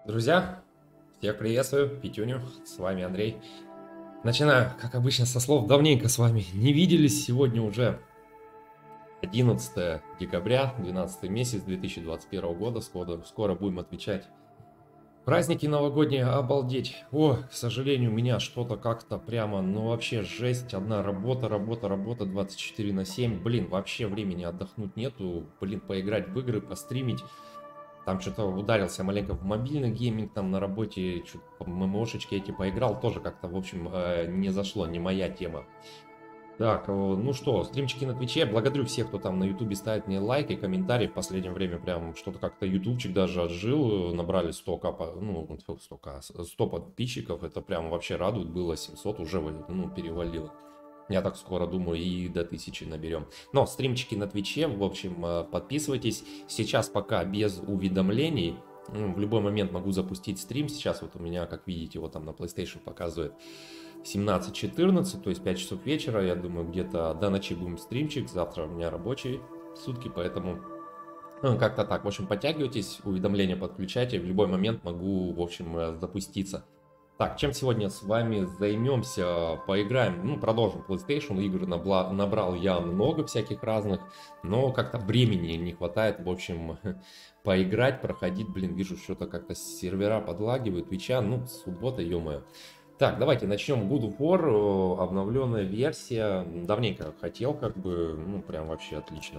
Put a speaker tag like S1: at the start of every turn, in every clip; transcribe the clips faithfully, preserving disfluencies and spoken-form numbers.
S1: Друзья, всех приветствую, Петюню, с вами Андрей. Начинаю, как обычно, со слов давненько с вами не виделись. Сегодня уже одиннадцатое декабря, двенадцатый месяц две тысячи двадцать первого года. Скоро, скоро будем отвечать. Праздники новогодние, обалдеть. О, к сожалению, у меня что-то как-то прямо, ну вообще жесть. Одна работа, работа, работа двадцать четыре на семь. Блин, вообще времени отдохнуть нету. Блин, поиграть в игры, постримить. Там что-то ударился маленько в мобильный гейминг, там на работе что-то ММОшечки эти поиграл, тоже как-то, в общем, э, не зашло, не моя тема. Так, э, ну что, стримчики на Твиче, благодарю всех, кто там на Ютубе ставит мне лайки, комментарии, в последнее время прям что-то как-то Ютубчик даже отжил, набрали сто к, ну, сто к, сто подписчиков, это прям вообще радует, было семьсот, уже, ну, перевалило. Я так скоро думаю и до тысячи наберем. Но стримчики на Твиче, в общем, подписывайтесь. Сейчас пока без уведомлений. Ну, в любой момент могу запустить стрим. Сейчас вот у меня, как видите, вот там на PlayStation показывает семнадцать четырнадцать, то есть пять часов вечера. Я думаю, где-то до ночи будем стримчик. Завтра у меня рабочие сутки, поэтому ну, как-то так. В общем, подтягивайтесь, уведомления подключайте. В любой момент могу, в общем, запуститься. Так, чем сегодня с вами займемся? Поиграем, ну, продолжим PlayStation. Игр набла, набрал я много всяких разных, но как-то времени не хватает, в общем, поиграть, проходить. Блин, вижу, что-то как-то сервера подлагивают, Твича, ну, суббота, ё-моё. Так, давайте начнем. God of War, обновленная версия. Давненько хотел, как бы, ну, прям вообще отлично.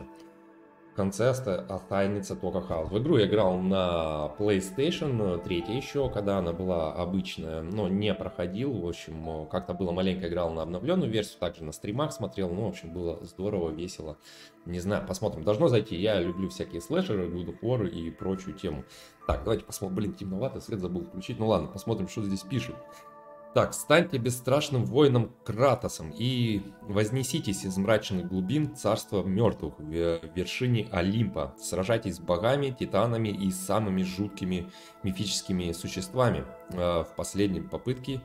S1: В конце останется только хаос. В игру я играл на PlayStation три еще, когда она была обычная, но не проходил. В общем, как-то было маленько играл на обновленную версию, также на стримах смотрел. Ну, в общем, было здорово, весело. Не знаю, посмотрим. Должно зайти. Я люблю всякие слэшеры, God of War и прочую тему. Так, давайте посмотрим. Блин, темновато, свет забыл включить. Ну ладно, посмотрим, что здесь пишет. Так, станьте бесстрашным воином Кратосом и вознеситесь из мрачных глубин царства мертвых в вершине Олимпа. Сражайтесь с богами, титанами и самыми жуткими мифическими существами. В последней попытке,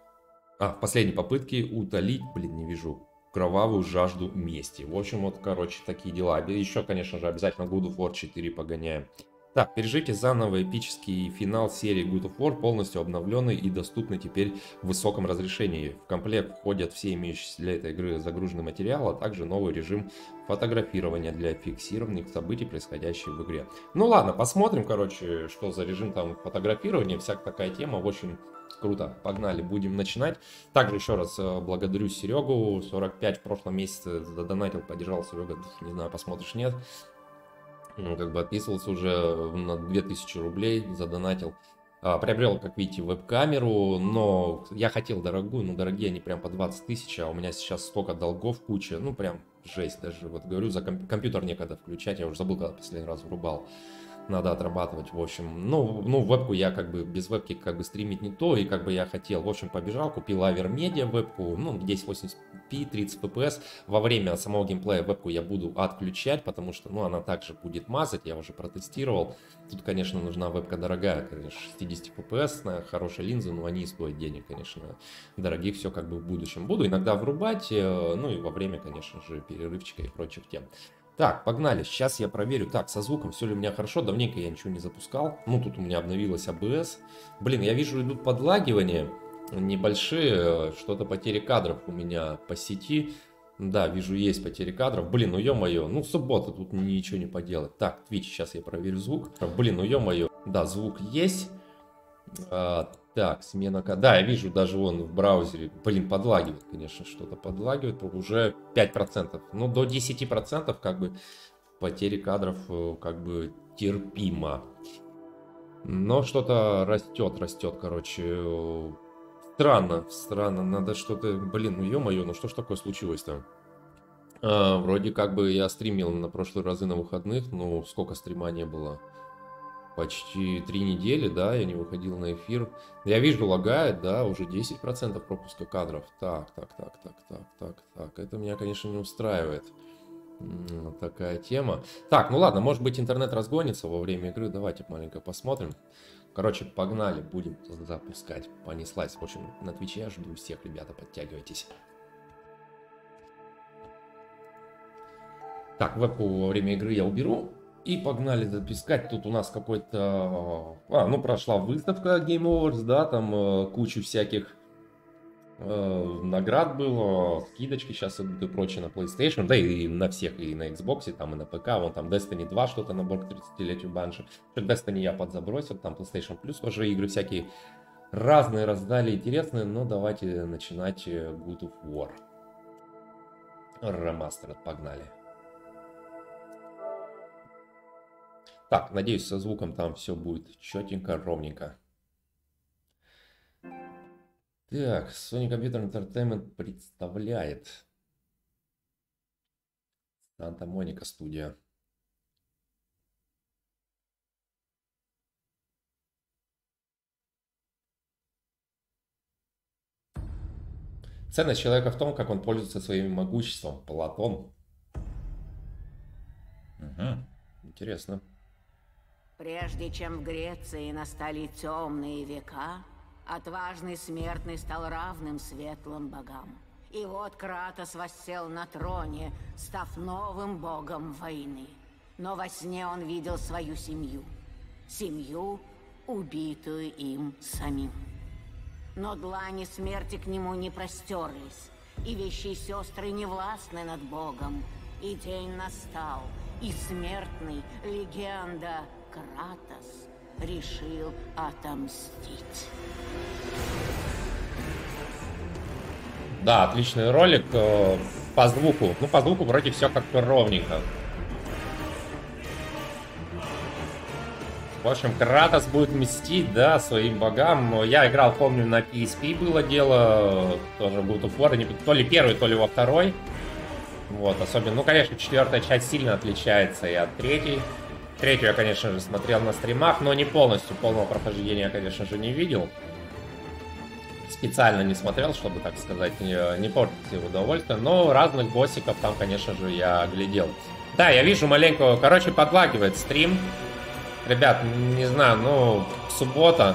S1: а, в последней попытке утолить, блин, не вижу, кровавую жажду мести. В общем, вот, короче, такие дела. Еще, конечно же, обязательно God of War четыре погоняем. Так, пережите заново эпический финал серии God of War, полностью обновленный и доступный теперь в высоком разрешении. В комплект входят все имеющиеся для этой игры загруженные материалы, а также новый режим фотографирования для фиксирования событий, происходящих в игре. Ну ладно, посмотрим, короче, что за режим там фотографирования, всякая такая тема. В общем, круто, погнали, будем начинать. Также еще раз благодарю Серегу, сорок пять в прошлом месяце задонатил, поддержал Серега, не знаю, посмотришь, нет. Ну, как бы отписывался уже на две тысячи рублей, задонатил. А, приобрел, как видите, веб-камеру, но я хотел дорогую, но дорогие они прям по двадцать тысяч, а у меня сейчас столько долгов, куча, ну прям жесть даже, вот говорю, за комп- компьютер некогда включать, я уже забыл, когда последний раз врубал. Надо отрабатывать, в общем. Ну, ну, вебку я как бы без вебки как бы стримить не то, и как бы я хотел. В общем, побежал, купил Avermedia вебку, ну, десять восемьдесят пи, тридцать эф пи эс. Во время самого геймплея вебку я буду отключать, потому что, ну, она также будет мазать, я уже протестировал. Тут, конечно, нужна вебка дорогая, конечно, шестьдесят эф пи эс, на хорошие линзы, но они стоят денег, конечно, дорогих, все как бы в будущем. Буду иногда врубать, ну, и во время, конечно же, перерывчика и прочих тем. Так, погнали. Сейчас я проверю. Так, со звуком все ли у меня хорошо. Давненько я ничего не запускал. Ну, тут у меня обновилось эй би эс. Блин, я вижу, идут подлагивания небольшие. Что-то потери кадров у меня по сети. Да, вижу, есть потери кадров. Блин, ну ё-моё. Ну, суббота, тут ничего не поделать. Так, Twitch, сейчас я проверю звук. Блин, ну ё-моё. Да, звук есть. А, так, смена кода. Да, я вижу, даже он в браузере, блин, подлагивает, конечно, что-то подлагивает, уже пять процентов. Ну, до десяти процентов как бы потери кадров как бы терпимо. Но что-то растет, растет, короче. Странно, странно, надо что-то, блин, ну ё-моё, ну что ж такое случилось-то? А, вроде как бы я стримил на прошлые разы на выходных, ну сколько стрима не было? Почти три недели, да, я не выходил на эфир. Я вижу, лагает, да, уже десять процентов пропуска кадров. Так, так, так, так, так, так, так. Это меня, конечно, не устраивает. Вот такая тема. Так, ну ладно, может быть, интернет разгонится во время игры. Давайте маленько посмотрим. Короче, погнали, будем запускать. Понеслась. В общем, на Твиче я жду всех, ребята, подтягивайтесь. Так, вебку во время игры я уберу. И погнали запискать. Тут у нас какой-то... А, ну прошла выставка Game Awards, да, там э, кучу всяких э, наград было, скидочки сейчас идут и прочее на PlayStation, да и на всех, и на Xbox, и там и на ПК. Вон там Destiny два что-то набор к тридцатилетию Банши. Destiny я подзабросил, там PlayStation Plus тоже игры всякие разные раздали, интересные, но давайте начинать God of War. Remastered, погнали. Так, надеюсь, со звуком там все будет четенько, ровненько. Так, Sony Computer Entertainment представляет Санта-Моника студия. Ценность человека в том, как он пользуется своим могуществом. Платон. Угу. Интересно.
S2: Прежде чем в Греции настали темные века, отважный смертный стал равным светлым богам. И вот Кратос воссел на троне, став новым богом войны. Но во сне он видел свою семью. Семью, убитую им самим. Но длани смерти к нему не простерлись, и вещие сестры не властны над богом. И день настал, и смертный, легенда Кратос, решил отомстить.
S1: Да, отличный ролик. По звуку. Ну, по звуку вроде все как-то ровненько. В общем, Кратос будет мстить, да, своим богам. Я играл, помню, на пи эс пи было дело. Тоже God of War. То ли первый, то ли во второй. Вот, особенно, ну, конечно, четвертая часть сильно отличается и от третьей. Третью я, конечно же, смотрел на стримах, но не полностью. Полного прохождения я, конечно же, не видел. Специально не смотрел, чтобы, так сказать, не, не портить себе удовольствие. Но разных боссиков там, конечно же, я глядел. Да, я вижу маленько, короче, подлагивает стрим. Ребят, не знаю, ну, суббота.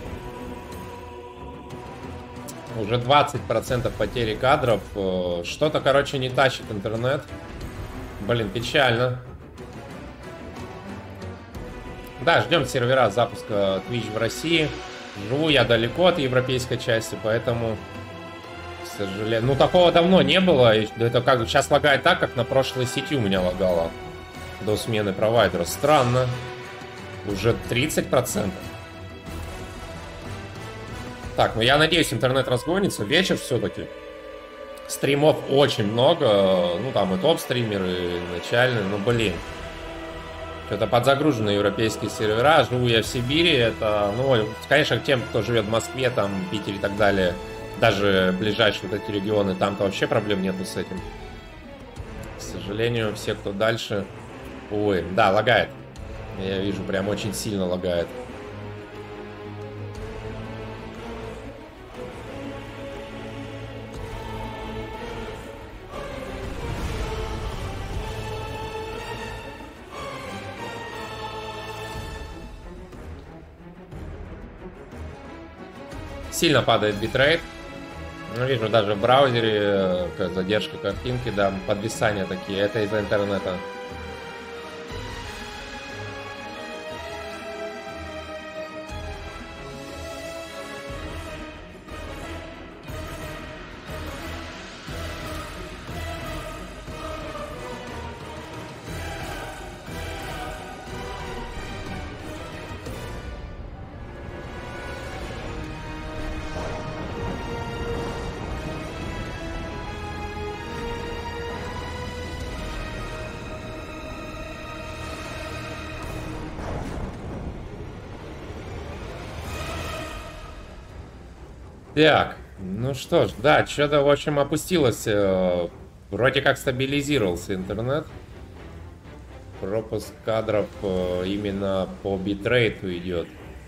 S1: Уже двадцать процентов потери кадров. Что-то, короче, не тащит интернет. Блин, печально. Да, ждем сервера запуска Twitch в России. Живу я далеко от европейской части, поэтому, к сожалению... Ну, такого давно не было. Это как сейчас лагает так, как на прошлой сети у меня лагало. До смены провайдера. Странно. Уже тридцать процентов. Так, ну я надеюсь, интернет разгонится. Вечер все-таки. Стримов очень много. Ну, там и топ-стримеры, и начальные. Ну, блин. Что-то подзагружены европейские сервера. Живу я в Сибири. Это, ну, конечно, тем, кто живет в Москве, там, Питере и так далее. Даже ближайшие вот эти регионы, там-то вообще проблем нету с этим. К сожалению, все, кто дальше... Ой, да, лагает. Я вижу, прям очень сильно лагает. Сильно падает битрейт. Ну, вижу, даже в браузере задержка картинки, да, подвисания такие. Это из-за интернета. Так, ну что ж, да, что-то, в общем, опустилось. Э, вроде как стабилизировался интернет. Пропуск кадров э, именно по битрейту идет.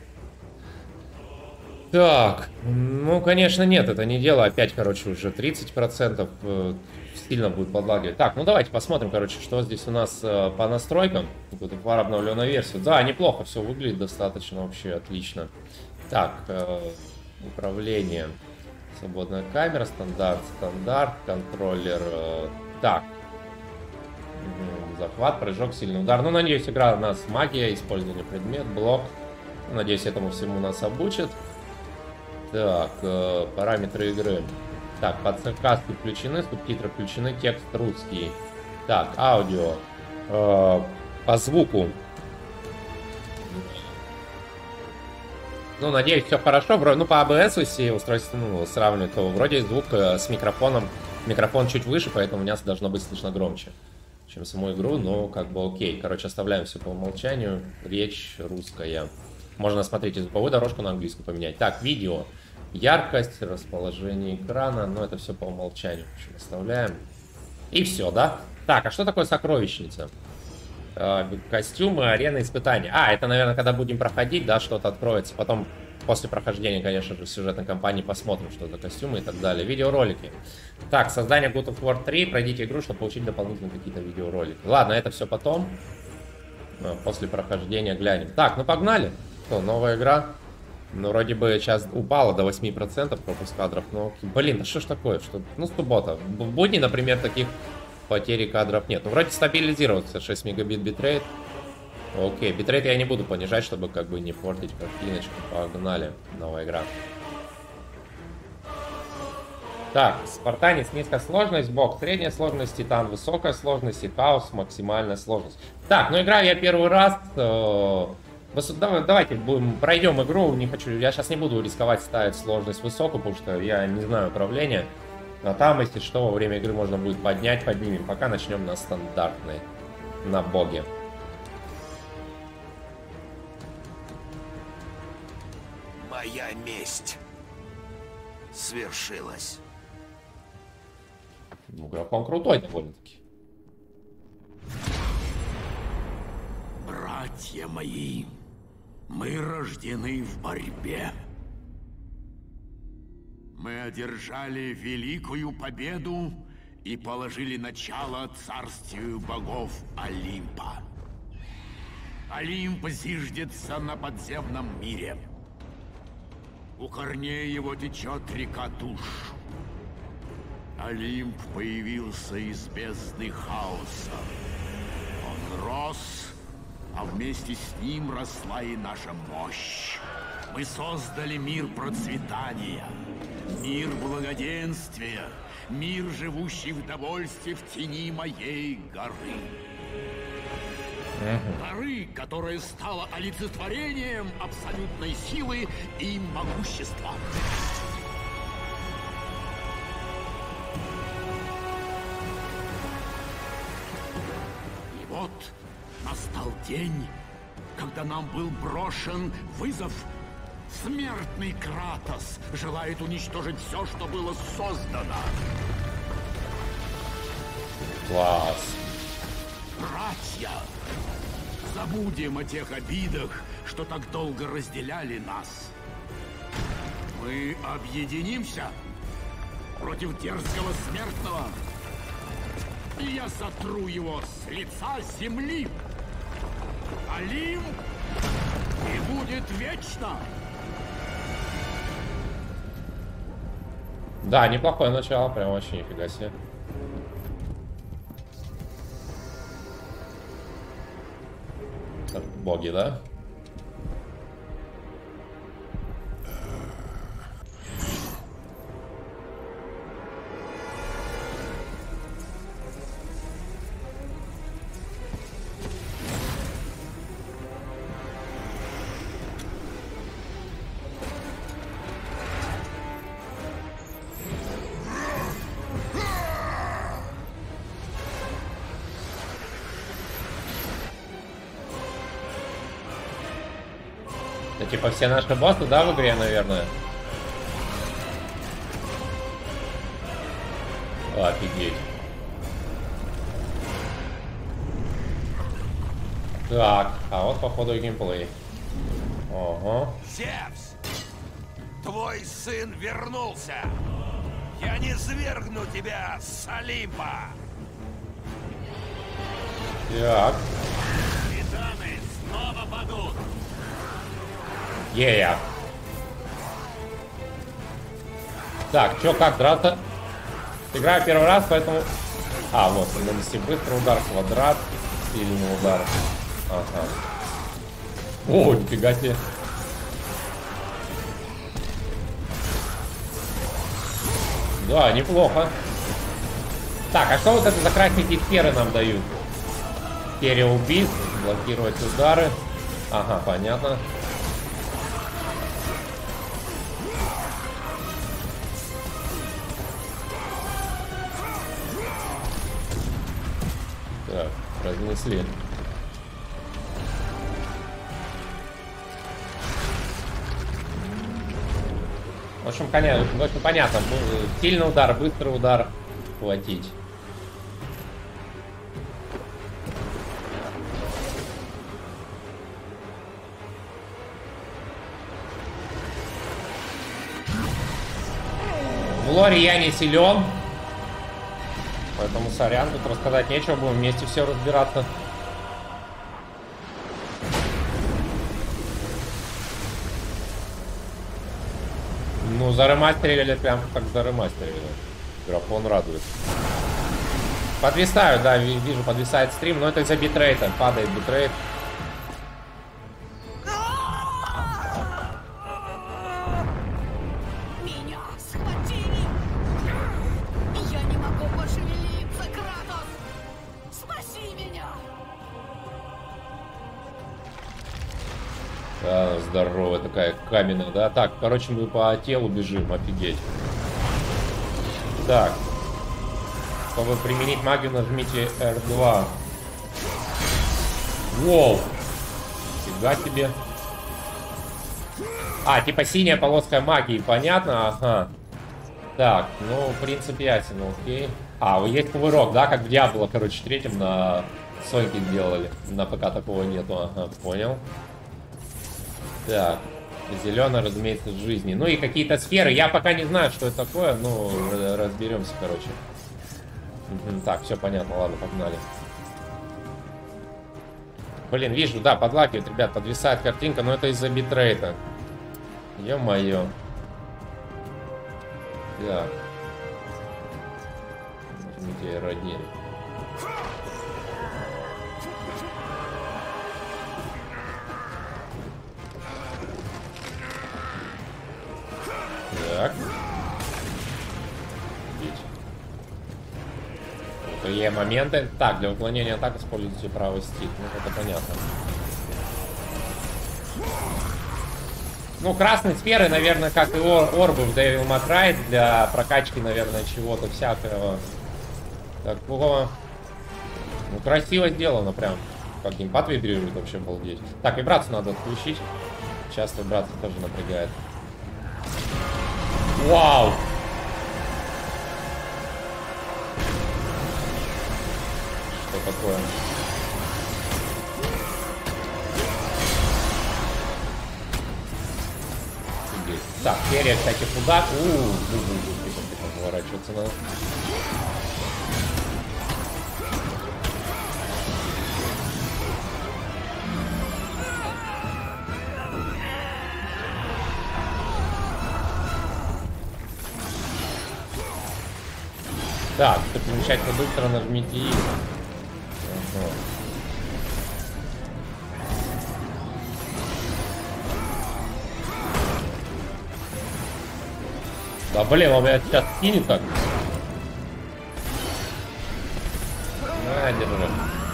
S1: Так, ну, конечно, нет, это не дело. Опять, короче, уже тридцать процентов э, сильно будет подлагивать. Так, ну давайте посмотрим, короче, что здесь у нас э, по настройкам. God of War обновленная версия. Да, неплохо все выглядит, достаточно вообще отлично. Так, э, управление. Свободная камера, стандарт, стандарт, контроллер. Э, так. Захват, прыжок, сильный удар. Ну, надеюсь, игра у нас магия, использование предмет, блок. Надеюсь, этому всему нас обучат. Так, э, параметры игры. Так, подсказки включены, субтитры включены, текст русский. Так, аудио. Э, по звуку. Ну, надеюсь, все хорошо. Ну, по эй би эс, если устройство ну, сравнивать, то вроде звук с микрофоном. Микрофон чуть выше, поэтому у меня должно быть слышно громче, чем саму игру. Но как бы окей. Короче, оставляем все по умолчанию. Речь русская. Можно, смотрите, звуковую дорожку на английскую поменять. Так, видео. Яркость, расположение экрана. Но это все по умолчанию. В общем, оставляем. И все, да? Так, а что такое сокровищница? Костюмы, арена, испытания. А, это, наверное, когда будем проходить, да, что-то откроется. Потом, после прохождения, конечно же, сюжетной кампании посмотрим, что за костюмы и так далее. Видеоролики. Так, создание God of War три. Пройдите игру, чтобы получить дополнительные какие-то видеоролики. Ладно, это все потом. После прохождения глянем. Так, ну погнали. Что, новая игра? Ну, вроде бы сейчас упала до восьми процентов пропуск кадров. Но, блин, да что ж такое? Что... Ну, суббота. В будни, например, таких... Потери кадров нет. Ну, вроде стабилизировался. шесть мегабит битрейт. Окей, битрейт я не буду понижать, чтобы как бы не портить картиночку. Погнали. Новая игра. Так, Спартанец, низкая сложность, бог, средняя сложность, Титан, высокая сложность и Хаос, максимальная сложность. Так, ну играю я первый раз. Давайте будем, пройдем игру. Не хочу, я сейчас не буду рисковать ставить сложность высокую, потому что я не знаю управления. А там, если что, во время игры можно будет поднять, поднимем. Пока начнем на стандартной, на боге.
S3: Моя месть свершилась.
S1: Ну, графон крутой довольно-таки.
S3: Братья мои, мы рождены в борьбе. Мы одержали великую победу и положили начало царствию богов Олимпа. Олимп зиждется на подземном мире. У корней его течет река Туш. Олимп появился из бездны хаоса. Он рос, а вместе с ним росла и наша мощь. Мы создали мир процветания. Мир благоденствия, мир, живущий в довольстве в тени моей горы. Горы, которая стала олицетворением абсолютной силы и могущества. И вот настал день, когда нам был брошен вызов. Смертный Кратос желает уничтожить все, что было создано.
S1: Класс.
S3: Братья, забудем о тех обидах, что так долго разделяли нас. Мы объединимся против дерзкого смертного, и я сотру его с лица земли. Олимп и будет вечно.
S1: Да, неплохое начало, прям очень нифига себе. Боги, да? Это типа все наши боссы, да, в игре, наверное? Офигеть. Так, а вот походу и геймплей. Ого.
S3: Зевс, твой сын вернулся. Я не свергну тебя с Олимпа.
S1: Так.
S3: Титаны снова падут.
S1: Е-я. Так, чё, как, драться? Играю первый раз, поэтому... А, вот, нанеси быстрый удар, квадрат. Сильный удар. Ага. О, нифига себе. Да, неплохо. Так, а что вот это за красненькие сферы нам дают? Серия убийств, блокировать удары. Ага, понятно. Так, разнесли. В общем, понятно, в общем, понятно. Сильный удар, быстрый удар. Хватить. В лоре я не силен. Поэтому сорян, тут рассказать нечего, будем вместе все разбираться. Ну, заремастерили прям как заремастерили. Графон радует. Подвисаю, да, вижу, подвисает стрим, но это из-за битрейта, падает битрейт.
S2: Меня схватили! Я не могу пошевелиться, Кратос! Спаси меня!
S1: Да, здоровая такая каменная, да. Так, короче, мы по телу бежим, офигеть. Так. Чтобы применить магию, нажмите эр два. Воу! Фига себе. А, типа синяя полоска магии, понятно? Ага. Так, ну, в принципе, ясен, окей. А, вот есть кувырок, да, как в Диабло, короче, третьем на Соньке сделали. На ПК такого нету, ага, понял. Так, зеленый, разумеется, с жизни. Ну и какие-то сферы. Я пока не знаю, что это такое, но разберемся, короче. Угу, так, все понятно, ладно, погнали. Блин, вижу, да, подлагивает, ребят, подвисает картинка, но это из-за битрейта. Ё-моё. Так. Нажмите эр один. Так. Это е моменты. Так, для уклонения атак используйте правый стик. Ну, это понятно. Ну, красные сферы, наверное, как и ор орбы в Devil May Cry, для прокачки, наверное, чего-то всякого такого. Ну, красиво сделано прям. Как геймпад вибрирует, вообще балдеть. Так, вибрацию надо отключить. Часто вибрация тоже напрягает. Вау! Что такое? Так, серия всяких ударов. У-у-у, поворачиваться надо. Так, чтобы замечательно быстро нажмите И. Ага. Да блин, он меня сейчас кинет так. На, держи.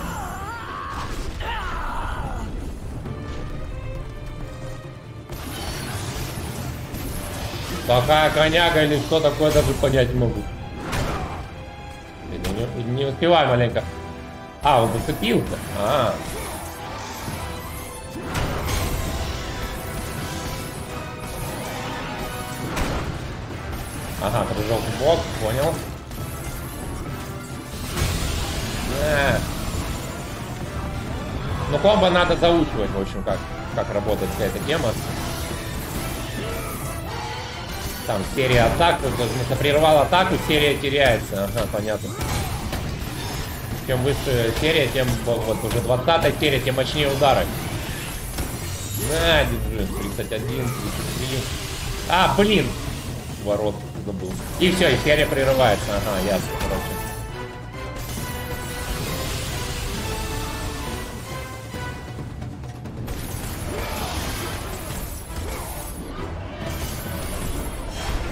S1: Такая коняга или что такое, даже понять не могу. Не, не успевай маленько. А, он зацепился. А. Ага, прыжок в бок, понял. А. Ну, комбо надо заучивать, в общем, как, как работает вся эта тема. Там серия атак, если прервал атаку, серия теряется. Ага, понятно. Чем выше серия, тем вот уже двадцатая серия, тем мощнее удары. На, держи, тридцать один, тридцать три. А, блин! Ворот забыл. И все, и серия прерывается. Ага, ясно, короче.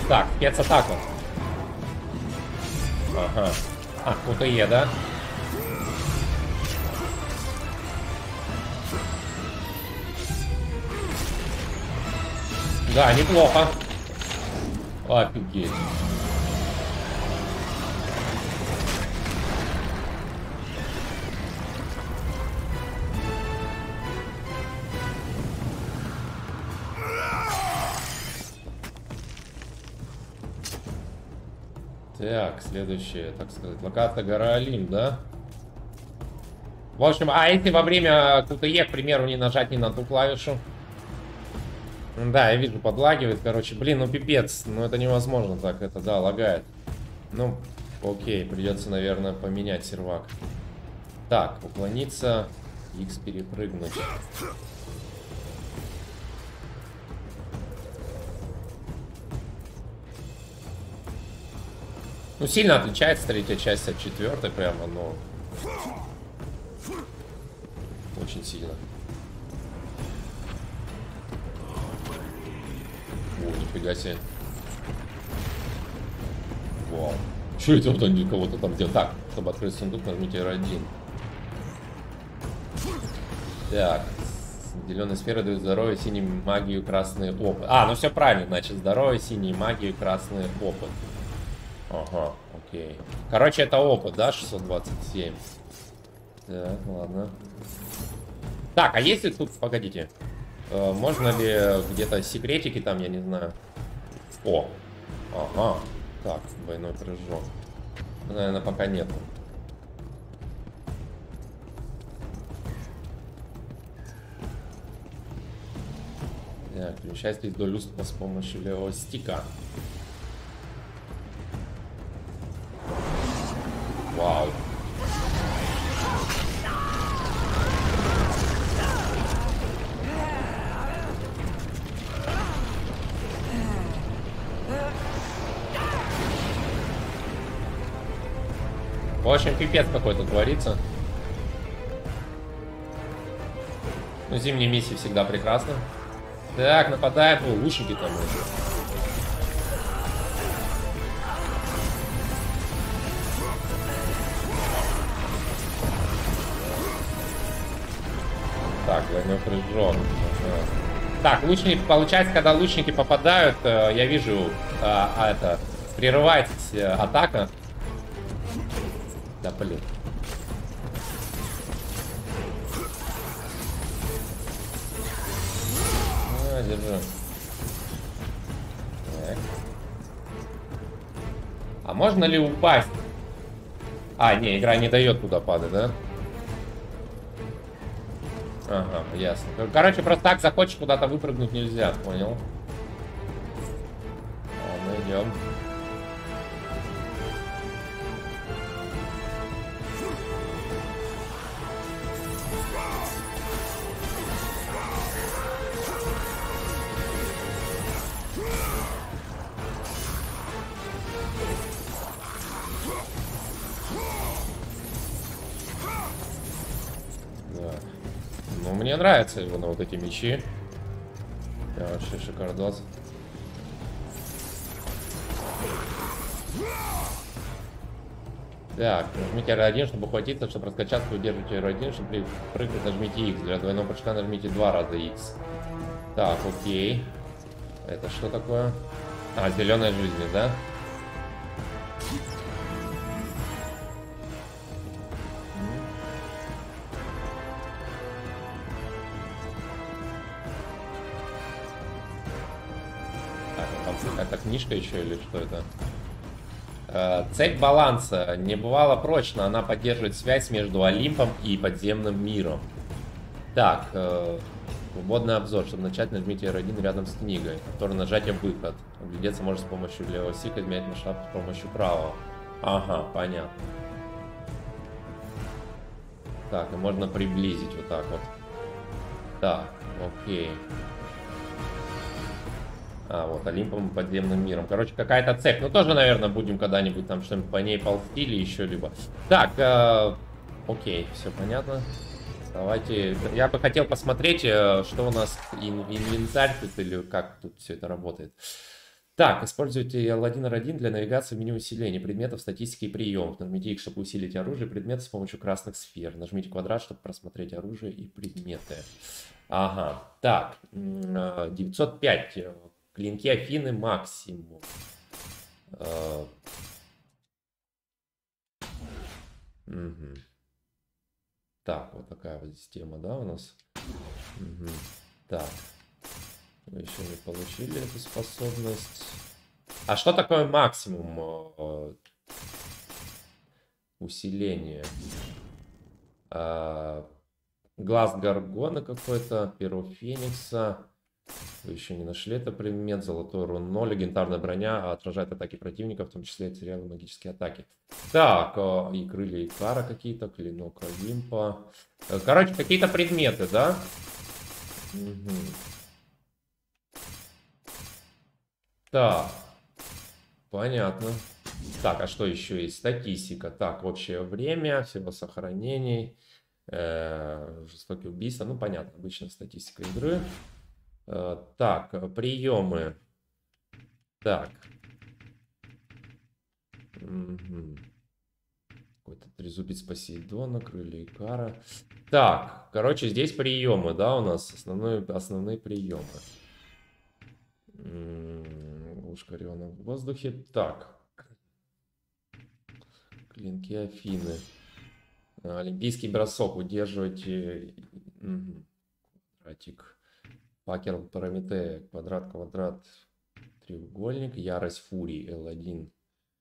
S1: Так, спецатаку. Ага. А, КТЕ, да? Да, неплохо. Офигеть. Так, следующее, так сказать, локация гора Олимп, да? В общем, а если во время КТЕ, к примеру, не нажать ни на ту клавишу? Да, я вижу, подлагивает, короче. Блин, ну пипец, ну это невозможно так, это, да, лагает. Ну, окей, придется, наверное, поменять сервак. Так, уклониться, X перепрыгнуть. Ну, сильно отличается третья часть от четвертой, прямо, но... Очень сильно. О, нифига себе. Вау. Что это вот они кого-то там делают? Так, чтобы открыть сундук, нажмите эр один. Так. Зеленая сфера дает здоровье, синий магию, красный опыт. А, ну все правильно, значит, здоровье, синий магию, красный опыт. Ага, окей. Короче, это опыт, да, шестьсот двадцать семь. Так, ладно. Так, а если тут, погодите, э, можно ли где-то секретики там, я не знаю. О, ага. Так, двойной прыжок. Наверное, пока нету. Так, перемещайтесь до люстра с помощью левого стика. Вау. В общем, пипец какой-то творится. Ну, зимние миссии всегда прекрасно. Так, нападаем. О, лучники там уже. Так, двойной прыжок. Ага. Так, лучники, получается, когда лучники попадают, я вижу, а, а это, прерывается атака. Да, блин. А, держу. Так. А можно ли упасть? А, не, игра не дает туда падать, да? Ага, ясно. Короче, просто так захочешь куда-то выпрыгнуть нельзя, понял? Ладно, идем. Мне нравится его на вот эти мечи. Да, вообще шикардос. Так, нажмите эр один, чтобы ухватиться, чтобы раскачаться, удержите эр один, чтобы прыгнуть, нажмите X. Для двойного прыжка нажмите два раза X. Так, окей. Это что такое? А, зеленая жизнь, да? Это книжка еще или что это? Э, цепь баланса не бывала прочна. Она поддерживает связь между Олимпом и подземным миром. Так, э, свободный обзор. Чтобы начать, нажмите эр один рядом с книгой. Который нажатие выход. Оглядеться может с помощью левого стика, изменять масштаб с помощью правого. Ага, понятно. Так, и можно приблизить вот так вот. Так, окей. А, вот, Олимпом и подземным миром. Короче, какая-то цепь. Ну, тоже, наверное, будем когда-нибудь там что-нибудь по ней ползти или еще либо. Так, э, окей, все понятно. Давайте. Я бы хотел посмотреть, что у нас ин инвентарь тут или как тут все это работает. Так, используйте эл один эр один для навигации в меню усиления предметов, статистики и приемов. Нажмите их, чтобы усилить оружие и предметы с помощью красных сфер. Нажмите квадрат, чтобы просмотреть оружие и предметы. Ага, так, девятьсот пять. Клинки Афины максимум. Угу. Так, вот такая вот система, да, у нас? Угу. Так. Мы еще не получили эту способность. А что такое максимум э, усиления? Э, глаз Гаргона какой-то, перо Феникса. Вы еще не нашли это предмет. Золотой руно, легендарная броня, отражает атаки противника, в том числе теряемые магические атаки. Так, э, и крылья Икара какие-то, клинок Олимпа. Э, короче, какие-то предметы, да? Угу. Так, понятно. Так, а что еще есть? Статистика. Так, общее время, всего сохранений, э, жестокие убийства. Ну, понятно, обычная статистика игры. Э, так, приемы. Так. Угу. Какой-то трезубец Посейдона, крылья Икара. Так, короче, здесь приемы, да, у нас основные, основные приемы. Ушко Ориона в воздухе. Так. Клинки Афины. Олимпийский бросок. Удерживайте. Угу. Квадратик. Факел Прометея. Квадрат, квадрат. Треугольник. Ярость Фурии. эл один.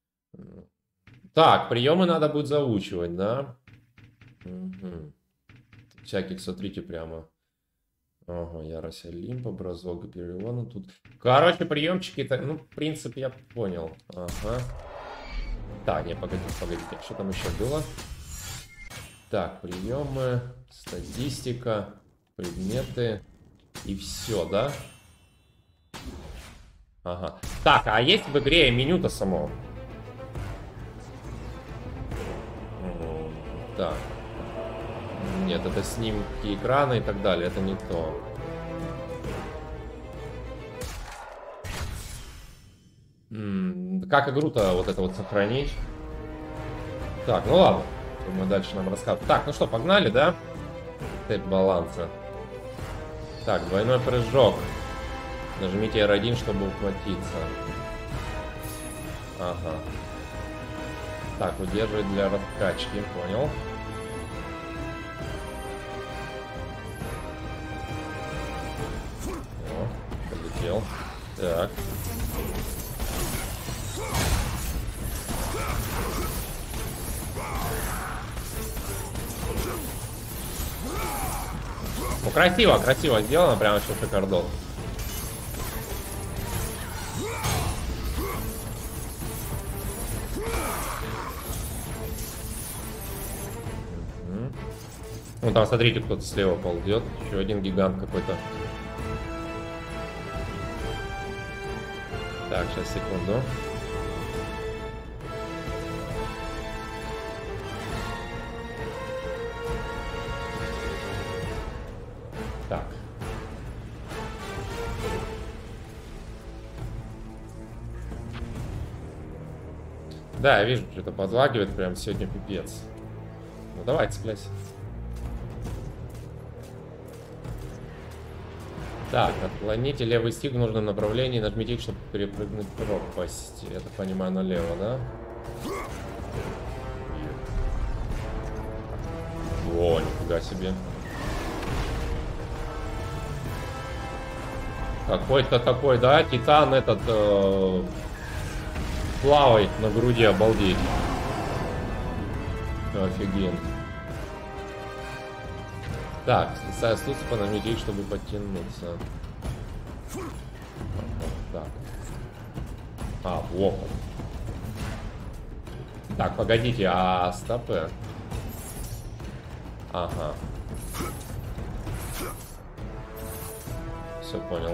S1: Так, приемы надо будет заучивать, да? Угу. Всяких, смотрите, прямо. Ага, ярость Олимпа, бросок Гипериона тут. Короче, приемчики-то, ну, в принципе, я понял. Ага. Так, не, погодите, погодите. Что там еще было? Так, приемы, статистика, предметы и все, да? Ага. Так, а есть в игре меню-то само? Так. Нет, это снимки экрана и так далее, это не то. М-м, как игру-то вот это вот сохранить? Так, ну ладно. Мы дальше нам рассказываем. Так, ну что, погнали, да? Тэп баланса. Так, двойной прыжок. Нажмите эр один, чтобы ухватиться. Ага. Так, удерживать для раскачки, понял. Полетел. Так. Ну, красиво, красиво сделано, прямо сейчас шикардон. Ну там, смотрите, кто-то слева ползет. Еще один гигант какой-то. Так, сейчас, секунду. Так. Да, я вижу, что-то подлагивает прям сегодня пипец. Ну давай, цепляйся. Так, отклоните левый стик в нужном направлении, нажмите их, чтобы перепрыгнуть пропасть. Я так понимаю, налево, да? О, нифига себе. Какой-то такой, да, титан этот э, плавает на груди, обалдеть. Офигенно. Так, слезая с луцепа, нажмите их, чтобы подтянуться. Так. А, вот. Так, погодите, а стопы? Ага. Все понял.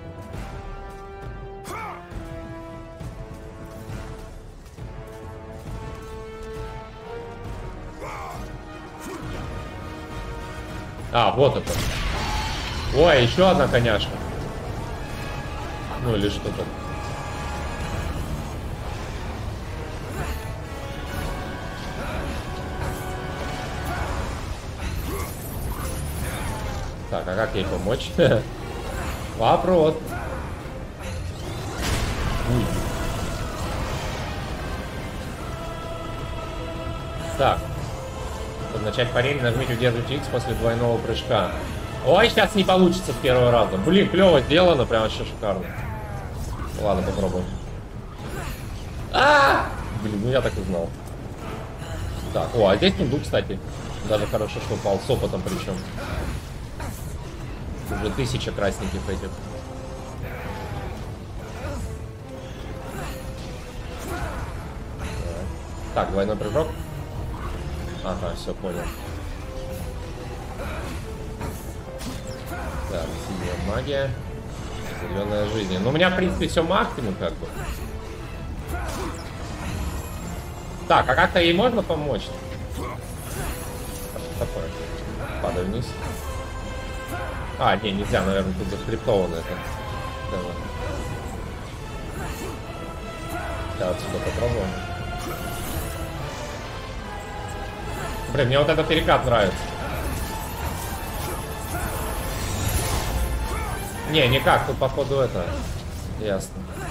S1: А, вот это. Ой, еще одна коняшка. Ну или что-то. Так, а как ей помочь? Вопрос. Так. Чтобы начать парень, нажмите удерживайте X после двойного прыжка. Ой, сейчас не получится с первого раза. Блин, клево сделано, прям вообще шикарно. Ладно, попробуем. А! Блин, ну я так и знал. Так, о, а здесь иду, кстати. Даже хорошо, что упал с опытом причем. Уже тысяча красненьких этих. Так, двойной прыжок. Ага, все, понял. Так, синяя магия. Зеленая жизнь. Ну, у меня, в принципе, все максимум, как бы. Так, а как-то ей можно помочь? Что такое? Падай вниз. А, не, нельзя, наверное, тут заскриптовано это. Давай. Да, отсюда попробуем. Блин, мне вот этот перекат нравится. Не, никак, тут походу это. Ясно.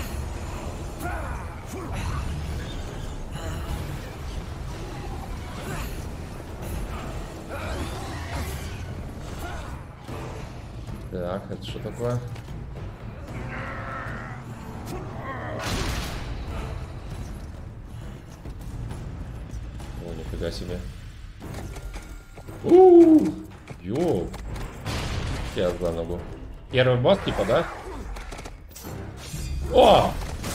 S1: Так, это что такое? О, нифига себе. У-у-у! Йоу! Сейчас за ногу. Первый босс, типа, да? О!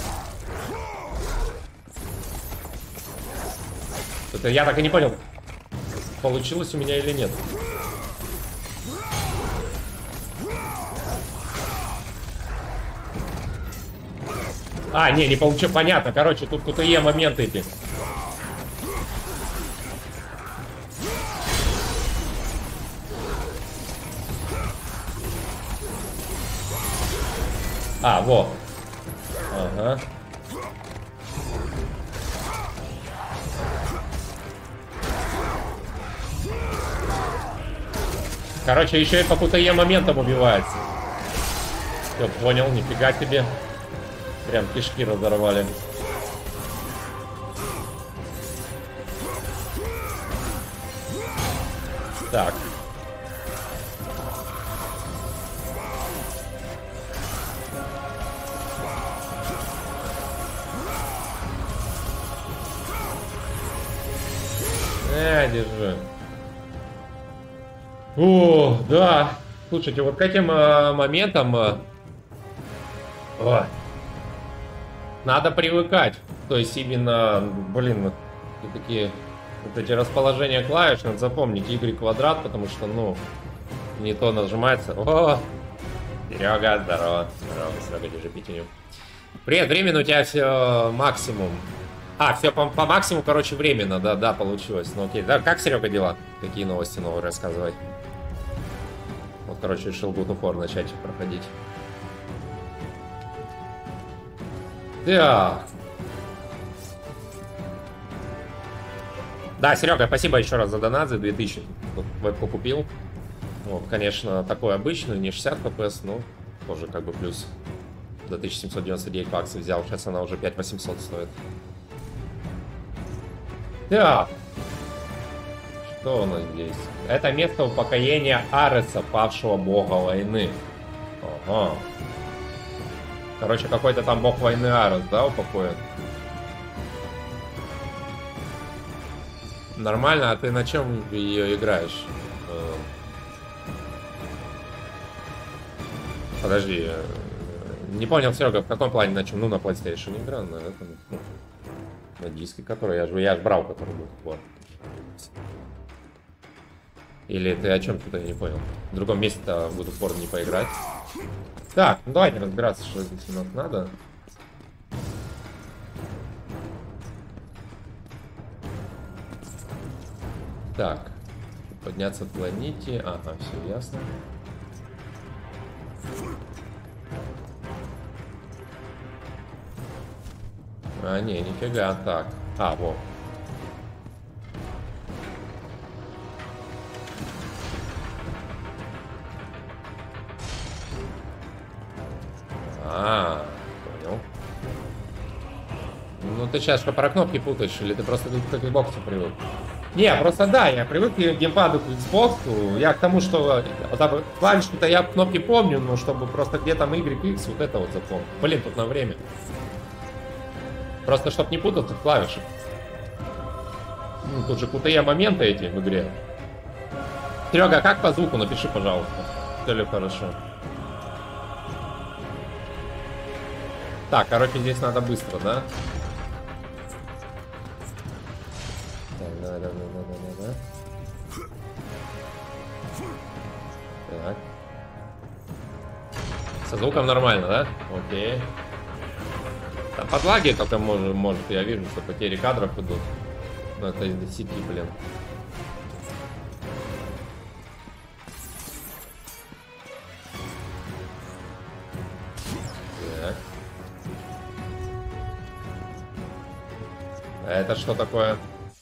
S1: Это я так и не понял, получилось у меня или нет. А, не, не получилось. Понятно. Короче, тут ку тэ е моменты эти. А, вот. Ага. Короче, еще и по ку тэ е моментам убивается. Все, понял, нифига себе. Прям кишки разорвали. Так. Э, держи. О, да. Слушайте, вот к этим э, моментам... Э, о, надо привыкать. То есть именно, блин, вот такие вот эти расположения клавиш, надо запомнить Y квадрат, потому что, ну, не то нажимается. О, Серега, здорово. Здорово, Серега, держи пятюню. Привет, временно у тебя все максимум. А, все по, по максимуму, короче, временно, да, да, получилось. Ну окей, да, как, Серега, дела? Какие новости новые рассказывай? Вот, короче, решил God of War начать проходить. Да. Да, Серега, спасибо еще раз за донат, за две тысячи. Вебку купил. Вот, конечно, такой обычный, не шестьдесят эф пи эс, но тоже как бы плюс. За тысяча семьсот девяносто девять баксов взял, сейчас она уже пять тысяч восемьсот стоит. Да. Что у нас здесь? Это место упокоения Ареса, павшего бога войны. Ага. Короче, какой-то там бог войны Арес, да, упокоен? Нормально, а ты на чем ее играешь? Подожди. Не понял, Серега, в каком плане на чем? Ну, на PlayStation игра, на этом. На диске, который я же я ж брал, который был. Вот. Или ты о чем тут, я не понял. В другом месте-то буду в не поиграть. Так, ну давайте разбираться, что здесь у нас надо. Так. Подняться к планете. Ага, все ясно. А, не, нифига, так. А, вот. А, понял. Ну ты сейчас что, про кнопки путаешь, или ты просто к Xbox привык? Не, просто да, я привык к геймпаду, к Xbox. Я к тому, что клавиши-то я кнопки помню, но чтобы просто где там Y, X, вот это вот запомнил. Блин, тут на время. Просто чтобы не путаться в клавишах. Ну, тут же ку тэ е моменты эти в игре. Серега, а как по звуку? Напиши, пожалуйста. Все ли хорошо? Так, короче, здесь надо быстро, да? Так, давай, давай, давай, давай, давай. Так. Со звуком нормально, да? Окей. Там подлаги только может, может, я вижу, что потери кадров идут. Но это из сети, блин. Так. А это что такое?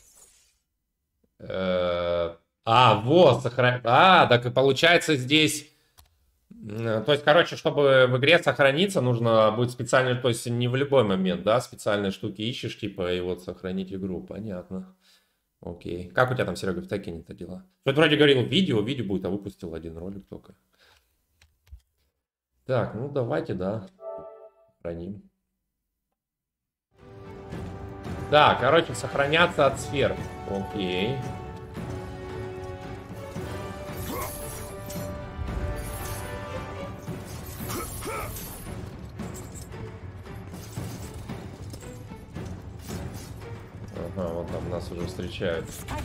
S1: Э-э- а, вот, сохран... А, так и получается здесь... То есть, короче, чтобы в игре сохраниться, нужно будет специально, то есть не в любой момент, да, специальные штуки ищешь, типа, и вот сохранить игру. Понятно. Окей. Как у тебя там, Серега, в Текене-то дела? Что-то вроде говорил, видео, видео будет, а выпустил один ролик только. Так, ну давайте, да, храним. Да, короче, сохраняться от сфер. Окей. Ага, вот там нас уже встречают.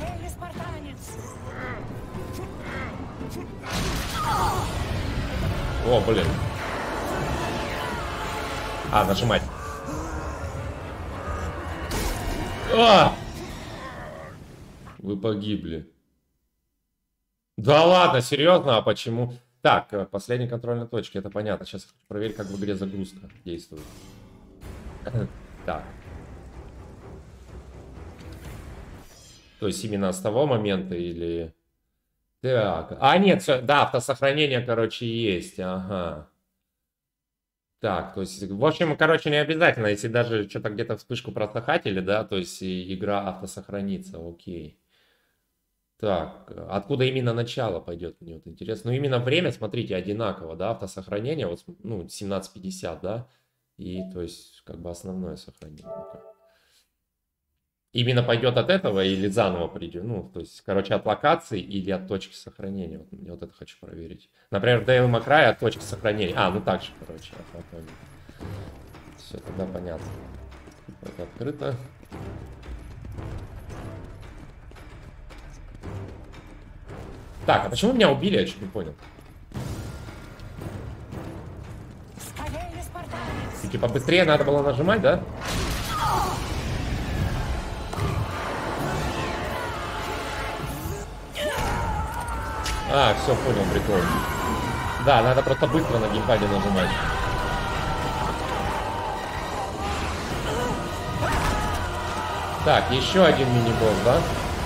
S1: О, блин. А, нажимать. А! Вы погибли. Да ладно, серьезно? А почему? Так, последней контрольной точки, это понятно. Сейчас проверь, как в игре загрузка действует. Так. То есть именно с того момента или... Так. А, нет, все, да, автосохранение, короче, есть. Ага. Так, то есть, в общем, короче, не обязательно, если даже что-то где-то вспышку просохатили, да, то есть и игра автосохранится, окей. Так, откуда именно начало пойдет, мне вот интересно. Ну, именно время, смотрите, одинаково, да, автосохранение, вот, ну, семнадцать пятьдесят, да, и, то есть, как бы основное сохранение. Именно пойдет от этого или заново придет? Ну, то есть, короче, от локации или от точки сохранения? Вот, я вот это хочу проверить. Например, в Devil May Cry от точки сохранения. А, ну так же, короче. Все, тогда понятно. Это открыто. Так, а почему меня убили? Я чуть не понял. И, типа, быстрее надо было нажимать, да? А, все, понял, прикол. Да, надо просто быстро на геймпаде нажимать. Так, еще один мини-босс, да?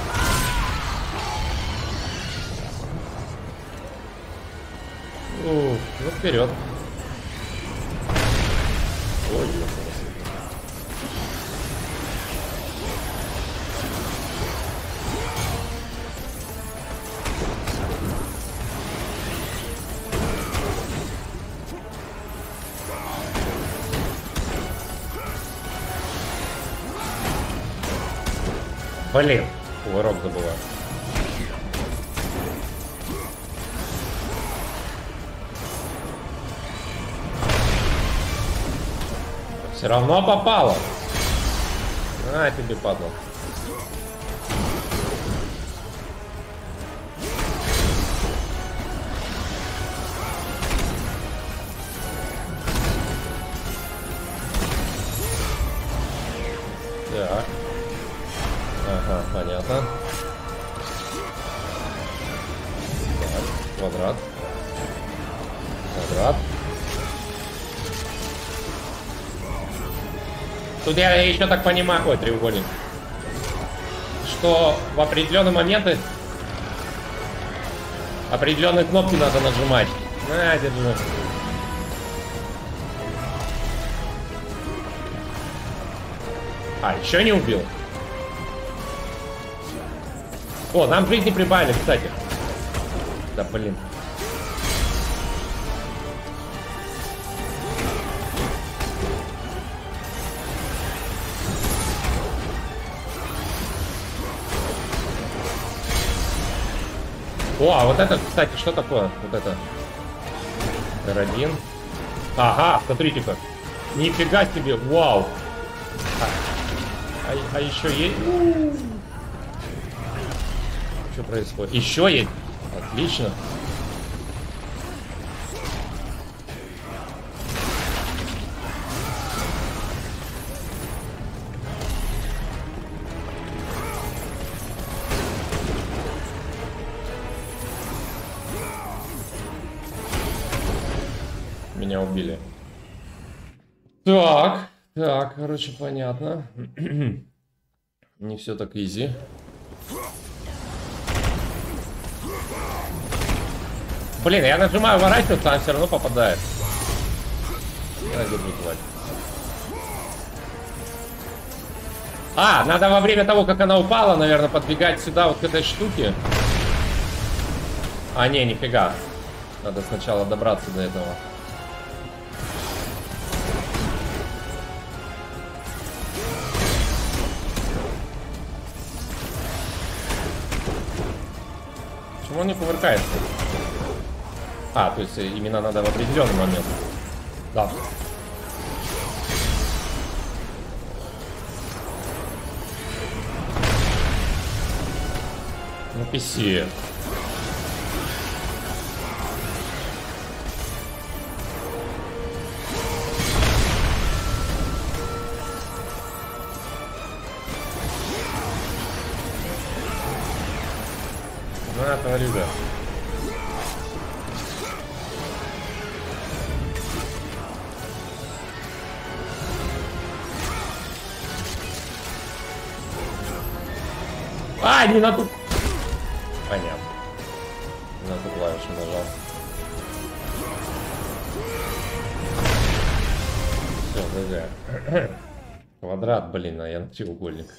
S1: Ух, ну вперед. Ой, блин, кувырок забываю. Все равно попало. А, тебе падло. Так. Ага, понятно. Так, квадрат. Квадрат. Тут я еще так понимаю... Ой, треугольник. Что в определенные моменты определенные кнопки надо нажимать. На, держи. А, еще не убил? О, нам жизни прибавили, кстати. Да, блин. О, а вот это, кстати, что такое? Вот это. эр один. Ага, смотрите-ка. Нифига себе, вау. А, а, а еще есть... Что происходит? Еще есть? Отлично. Меня убили. Так, так, короче, понятно. Не все так изи. Блин, я нажимаю ворачиваться, она все равно попадает. Я держу, тварь. А, надо во время того, как она упала, наверное, подбегать сюда, вот к этой штуке. А, не, нифига. Надо сначала добраться до этого. Почему он не кувыркается? А, то есть именно надо в определенный момент. Да. Ну, писи. На, твори, да. А, не на ту... Понятно. Не на ту клавишу нажал. Все, ГГ. Квадрат, блин, а я на треугольник.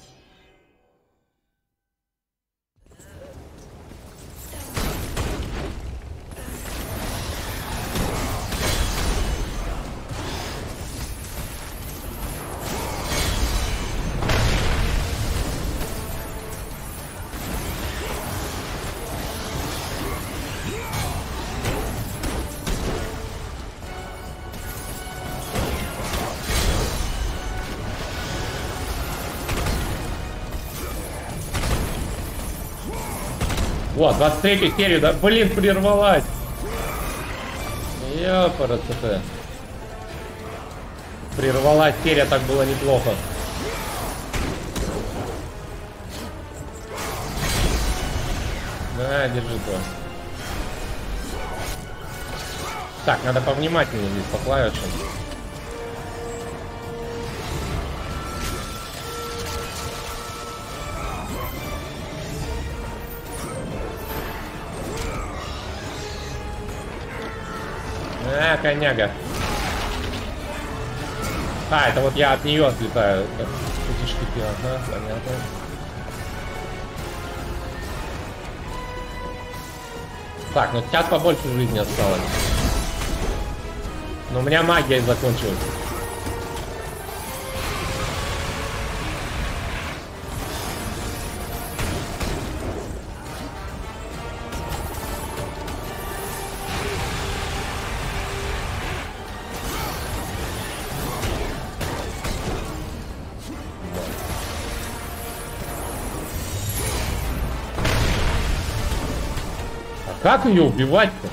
S1: Вот, двадцать третью серию, да, блин, прервалась. Ёпарасоте. Прервалась серия, так было неплохо. Да, держи то. Так, надо повнимательнее здесь по клавишам. А, коняга. А, это вот я от нее отлетаю. Эти штуки, ага, понятно. Так, ну сейчас побольше жизни осталось. Но у меня магия закончилась. Как ее убивать-то?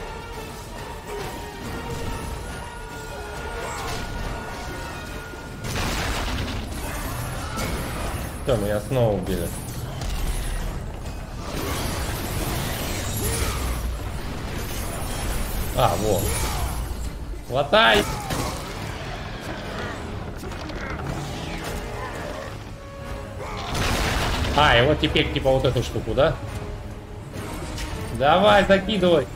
S1: Все, меня снова убили. А, вот. Хватай! А, и вот теперь типа вот эту штуку, да? Давай, закидывай.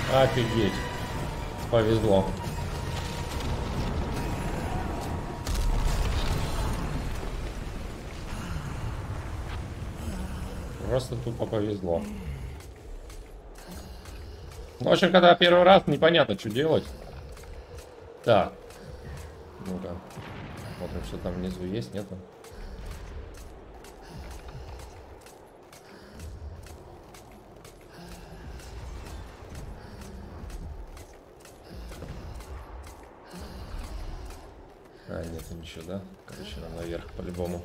S1: Офигеть. Повезло. Просто тупо повезло. В общем, когда первый раз, непонятно, что делать. Так. Ну-ка. Смотрим, что там внизу есть, нету. А, нет, ничего, да? Короче, нам наверх по-любому.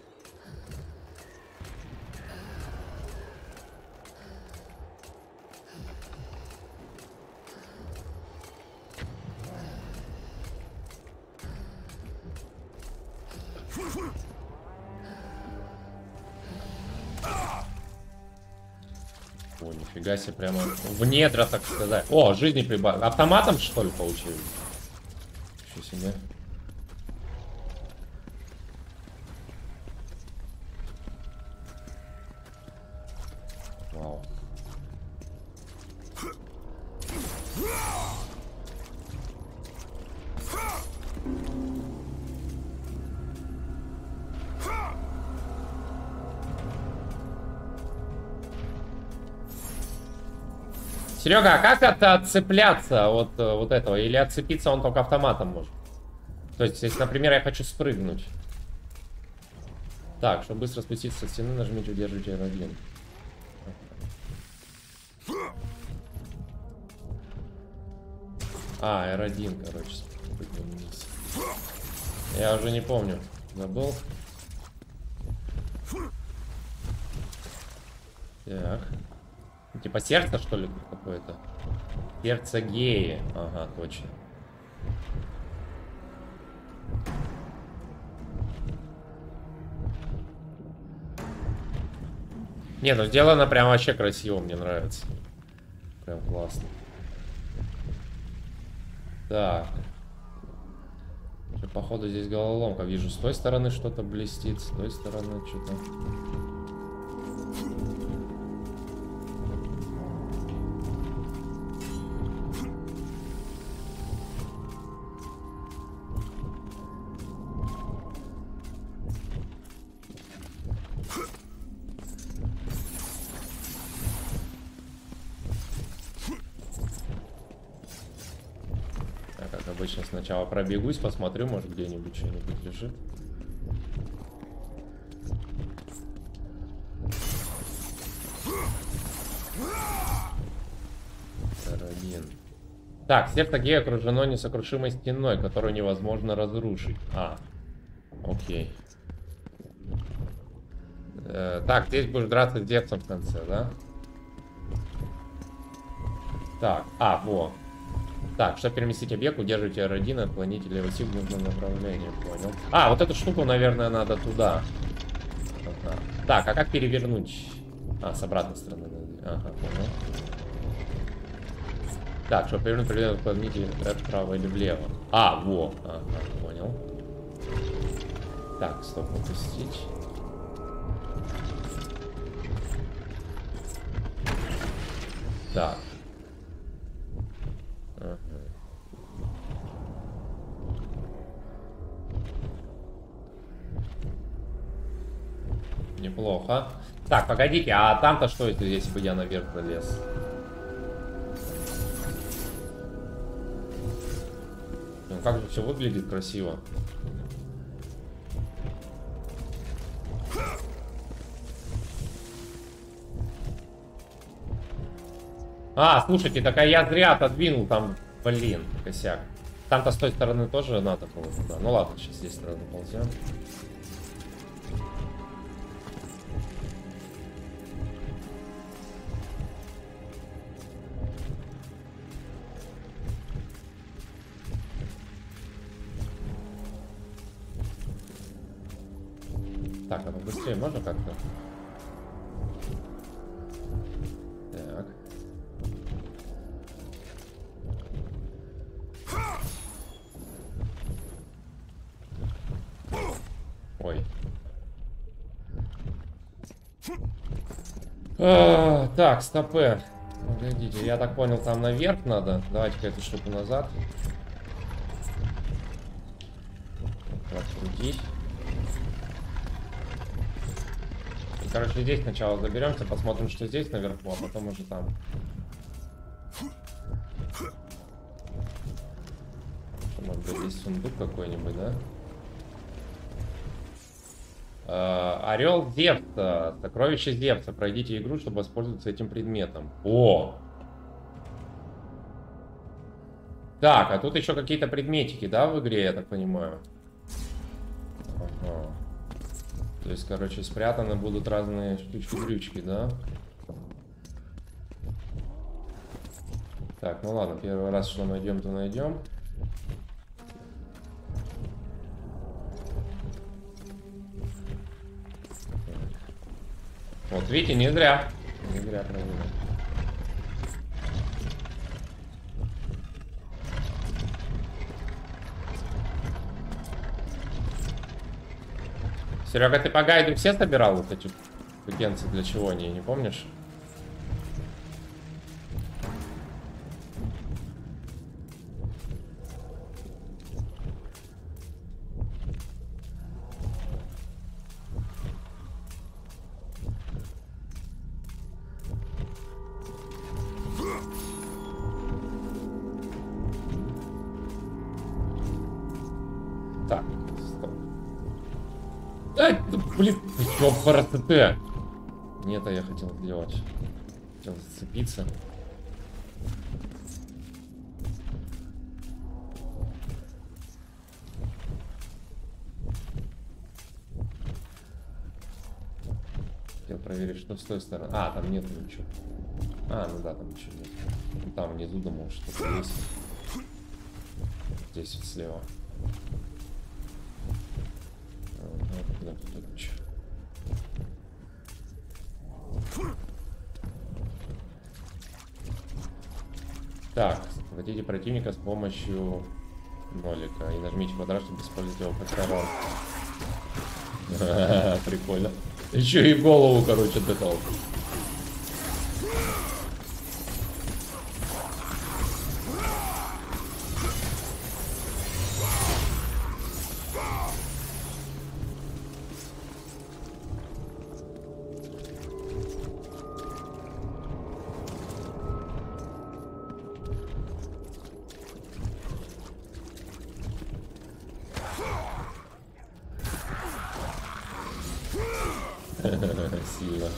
S1: О, нифига себе, прямо в недра, так сказать. О, жизни прибавил. Автоматом, что ли, получили? Ничего себе. Вау. Серега, а как это отцепляться от вот этого? Или отцепиться он только автоматом может? То есть, если, например, я хочу спрыгнуть. Так, чтобы быстро спуститься со стены, нажмите, удерживайте эр один. А, эр один, короче. Я уже не помню. Забыл. Так. Типа сердце, что ли, какое-то? Сердце геи. Ага, точно. Не, ну сделано прям вообще красиво, мне нравится. Прям классно. Так. Что, походу здесь головоломка. Вижу, с той стороны что-то блестит, с той стороны что-то. Обычно сначала пробегусь, посмотрю, может где-нибудь что-нибудь лежит. Один. Так, сердце геи окружено несокрушимой стеной, которую невозможно разрушить. А, окей. Э, так, здесь будешь драться с дерцем в конце, да? Так, а, во. Так, чтобы переместить объект, удерживайте эр один, отклоните левый стик в нужном направлении. Понял. А, вот эту штуку, наверное, надо туда. Ага. Так, а как перевернуть? А, с обратной стороны. Ага, понял. Так, чтобы перевернуть, придется отклоните вправо или влево. А, во. Ага, понял. Так, стоп, опустить. Так. Ага. Неплохо. Так, погодите, а там-то что это, если бы я наверх залез? Ну как же все выглядит красиво. А, слушайте, так а я зря отодвинул там, блин, косяк. Там-то с той стороны тоже надо было туда. Ну ладно, сейчас здесь сразу ползем. Так, а побыстрее можно как-то? Так. Ой. А, так, стопы. Погодите, я так понял, там наверх надо. Давайте-ка эту штуку назад. Открутить. И, короче, здесь сначала заберемся, посмотрим, что здесь наверху, а потом уже там. Что, может быть, здесь сундук какой-нибудь, да? Орел Зевса. Сокровище Зевса. Пройдите игру, чтобы воспользоваться этим предметом. О! Так, а тут еще какие-то предметики, да, в игре, я так понимаю? Ага. То есть, короче, спрятаны будут разные штучки-дрючки, да? Так, ну ладно, первый раз, что найдем, то найдем. Вот, видите, не зря. Не зря проверил. Серега, ты по гайду все собирал вот эти штукенцы? Для чего они, не помнишь? Так, стоп. Ай, да, блин, что в РТТ? Не это я хотел сделать. Хотел зацепиться. Хотел проверить, что с той стороны. А, там нет ничего. А, ну да, там ничего нет. Ну, там внизу думал, что-то есть. Здесь вот слева. Так, схватите противника с помощью нолика и нажмите квадрат, чтобы использовать его как таран. Прикольно. Еще и голову, короче, отдыхал. Сила.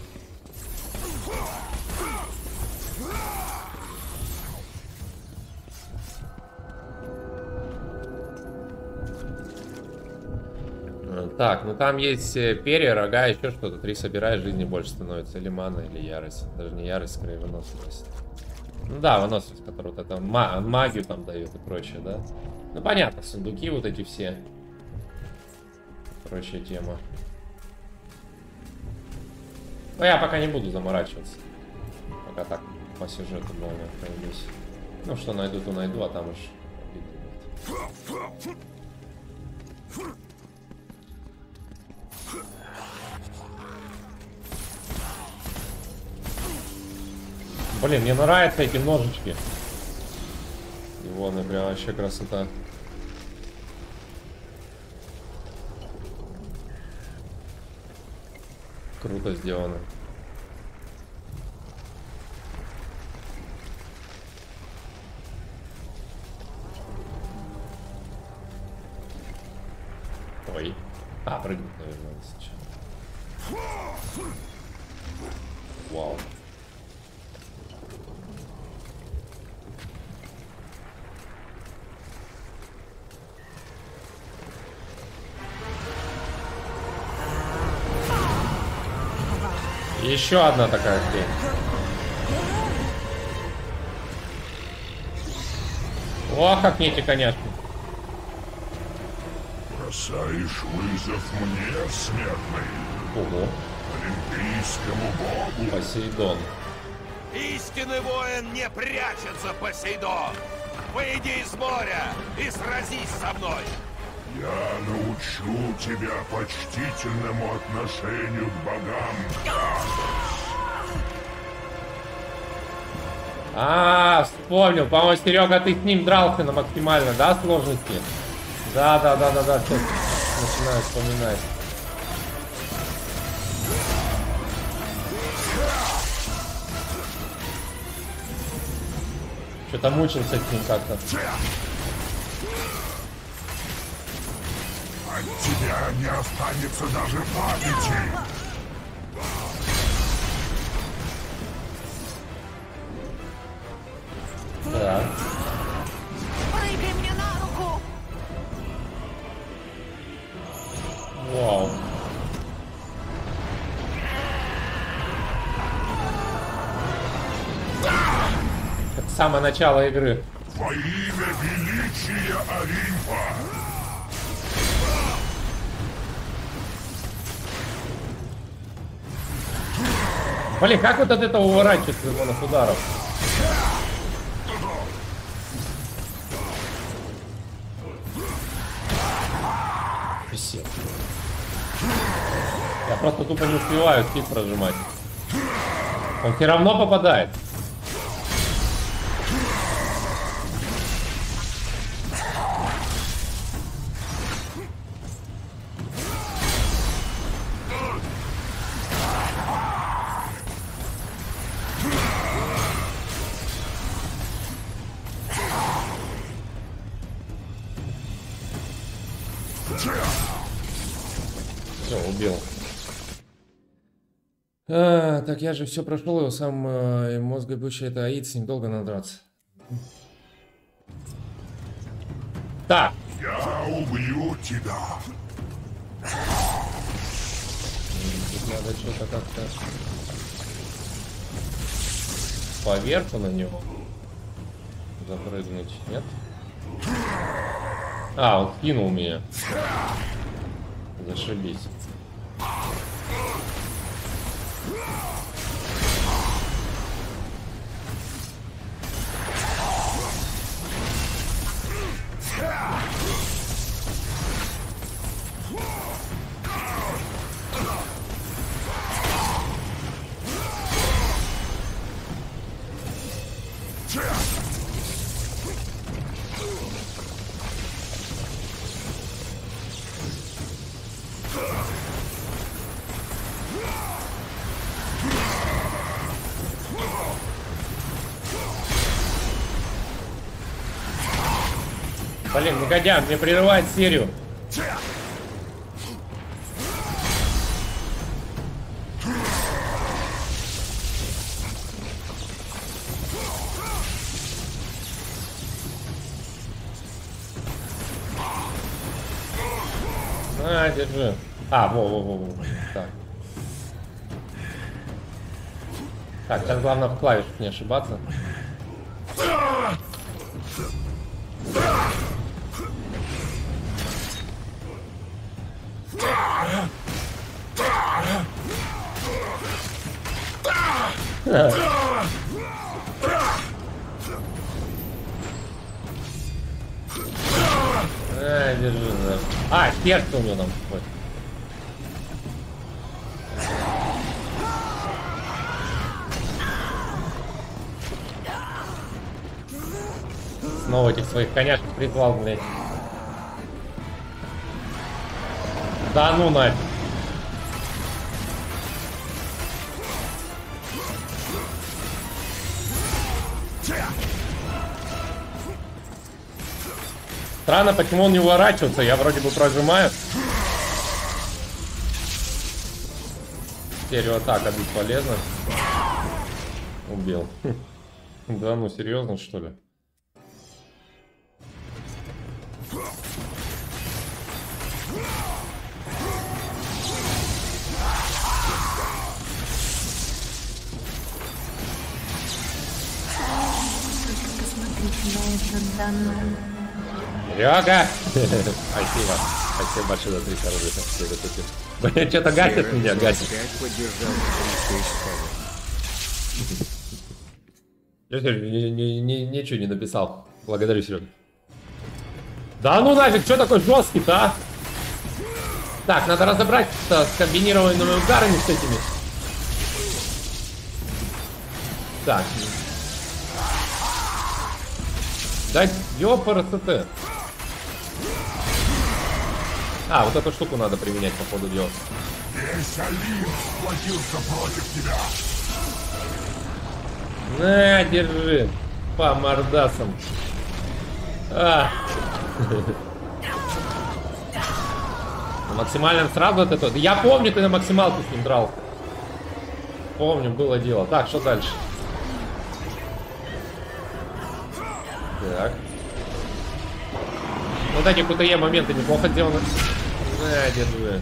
S1: Так, ну там есть перья, рога, еще что-то. Три собираешь, жизни больше становится. Или мана, или ярость. Даже не ярость, скорее выносливость. Ну да, выносливость, которая вот это магию там дает и прочее, да? Ну понятно, сундуки вот эти все. Прочая тема. Но я пока не буду заморачиваться. Пока так по сюжету много пройдусь. Ну что найду, то найду, а там уж. Блин, мне нравятся эти ножички. И вон, и прям вообще красота. Круто сделано. Ой. А, прыгнуть, наверное, надо сначала. Вау. Еще одна такая хрень. О, как мне эти коняшки.
S4: Бросаешь вызов мне, смертный?
S1: Ого.
S4: Олимпийскому богу?
S1: Посейдон.
S5: Истинный воин не прячется, Посейдон. Выйди из моря и сразись со мной.
S4: Я научу тебя почтительному отношению к богам.
S1: А, вспомнил. По-моему, Серега, ты с ним дрался на максимально, да, сложности? Да, да, да, да, да. Сейчас начинаю вспоминать. Что-то мучился с ним как-то.
S4: От тебя не останется даже памяти.
S1: Да.
S2: Прыгай мне на руку!
S1: Вау. Это самое начало игры.
S4: Во имя величия Олимпа.
S1: Блин, как вот от этого уворачиваться от ударов? Присел. Я просто тупо не успеваю скид прожимать. Он все равно попадает. Все, убил. А, так я же все прошел, его сам э, мозгоебущий это Аид, с ним долго надо драться. Так.
S4: Я убью тебя.
S1: Тут надо что-то как-то поверху на него запрыгнуть, нет? А, он кинул меня. Зашибись. Блин, негодяй, мне прерывает серию. А, держи. А, во-во-во. Так. Так, сейчас главное в клавишах не ошибаться. А, держи, да. А, сердце у него там какое-то. Снова этих своих коняшек призвал, блядь. Да ну нафиг. Странно, почему он не уворачивается, я вроде бы прожимаю. Стереоатака бить полезно. Убил. Да ну серьезно что ли? Серега! Спасибо. Спасибо большое за три коробки. Блин, что-то гасит меня, гасит. Ничего не написал. Благодарю, Серега. Да ну нафиг, что такой жесткий-то, а? Так, надо разобраться с комбинированными ударами с этими. Так. Да, ёпарасоте. А, вот эту штуку надо применять по ходу дела.
S4: Весь Олимп сплотился против тебя.
S1: На, держи. По мордасам. А. На максимальном сразу вот это. Я помню, ты на максималку с ним драл. Помню, было дело. Так, что дальше? Так. Вот эти КТЕ моменты неплохо сделаны. На, держи.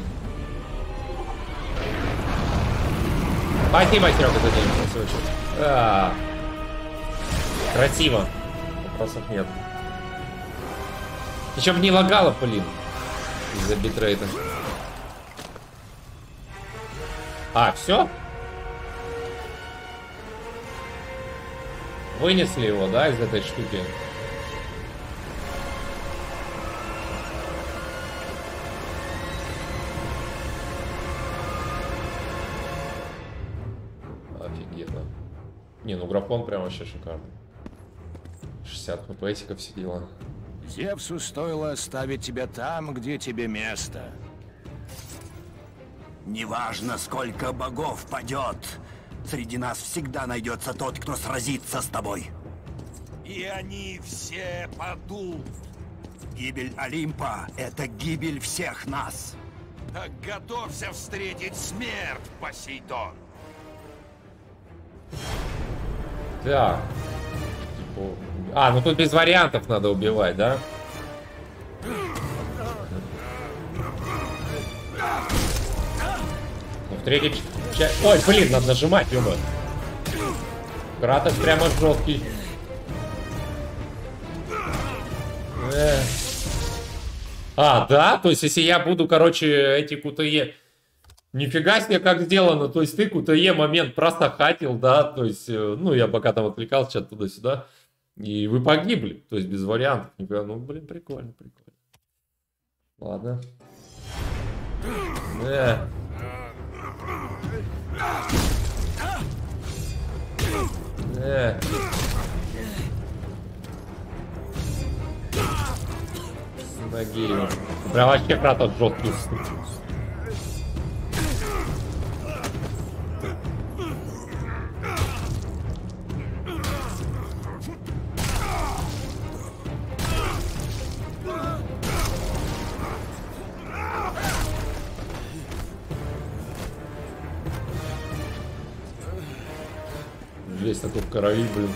S1: Спасибо, Серега, за день. А, красиво. Вопросов нет. Еще бы не лагало, блин. Из-за битрейта. А, все? Вынесли его, да, из этой штуки? Офигенно. Не, ну графон прям вообще шикарный. шестьдесят хпсиков, все дела.
S5: Зевсу стоило оставить тебя там, где тебе место.
S3: Неважно, сколько богов падет, среди нас всегда найдется тот, кто сразится с тобой.
S5: И они все падут.
S3: Гибель Олимпа — это гибель всех нас.
S5: Так готовься встретить смерть, Посейдон.
S1: Так. Типа... А, ну тут без вариантов надо убивать, да? Ну, в третьей части... Ой, блин, надо нажимать, ёба. Кратос прямо жесткий. Э. А, да? То есть, если я буду, короче, эти КТЕ... Нифига себе, как сделано. То есть, ты КТЕ момент просто хатил, да? То есть, ну, я пока там отвлекался что-то туда-сюда. И вы погибли. То есть, без вариантов. Ну, блин, прикольно, прикольно. Ладно. Э. Э. Ноги. Прям вообще Кратос жесткий. Жесть, такой в крови, блин.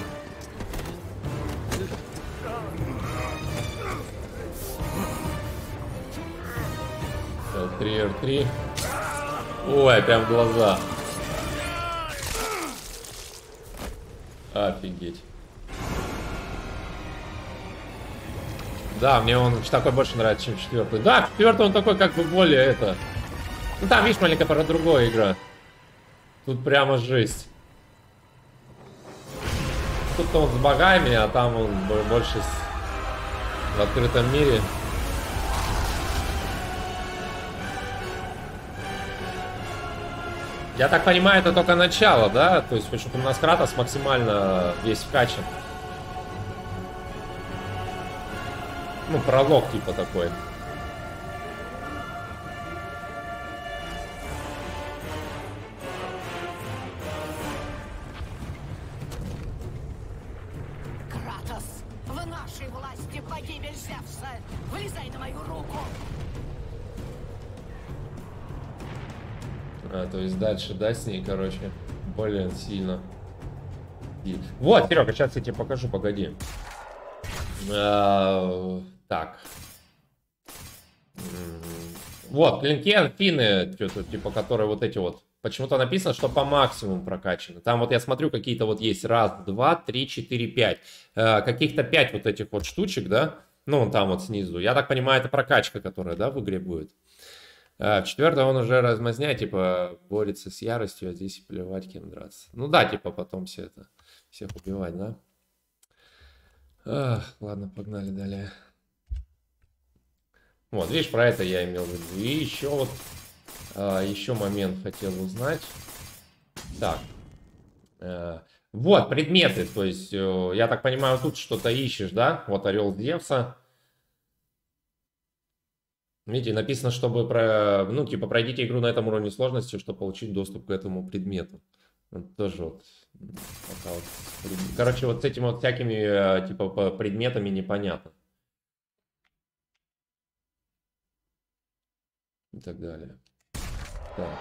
S1: эр три, эр три. Ой, прям глаза. Офигеть. Да, мне он такой больше нравится, чем четвертый. Да, четвертый он такой как бы более это. Ну там, видишь, маленько про другая игра. Тут прямо жесть. Тут он с богами, а там он больше с... в открытом мире. Я так понимаю, это только начало, да? То есть, почему-то у нас Кратос максимально весь вкачан. Ну, пролог типа такой.
S2: Кратос, в нашей власти погибель Зевса. Вылезай на мою руку.
S1: А, то есть дальше, да, с ней, короче, более сильно. И... Вот, Серега, сейчас я тебе покажу, погоди. А, так. Вот, Клинкен, финны, что-то, типа, которые вот эти вот. Почему-то написано, что по максимуму прокачаны. Там вот я смотрю, какие-то вот есть раз, два, три, четыре, пять. А, каких-то пять вот этих вот штучек, да? Ну, там вот снизу. Я так понимаю, это прокачка, которая, да, в игре будет. А, в четвертом он уже размазня, типа, борется с яростью, а здесь плевать, кем драться. Ну да, типа, потом все это, всех убивать, да? Ах, ладно, погнали далее. Вот, видишь, про это я имел в виду. И еще вот, а, еще момент хотел узнать. Так, а, Вот, предметы. То есть, я так понимаю, тут что-то ищешь, да? Вот орел Зевса. Видите, написано, чтобы про... Ну, типа, пройдите игру на этом уровне сложности, чтобы получить доступ к этому предмету. Вот тоже вот... Пока вот... Короче, вот с этими вот всякими, типа, предметами непонятно. И так далее. Так.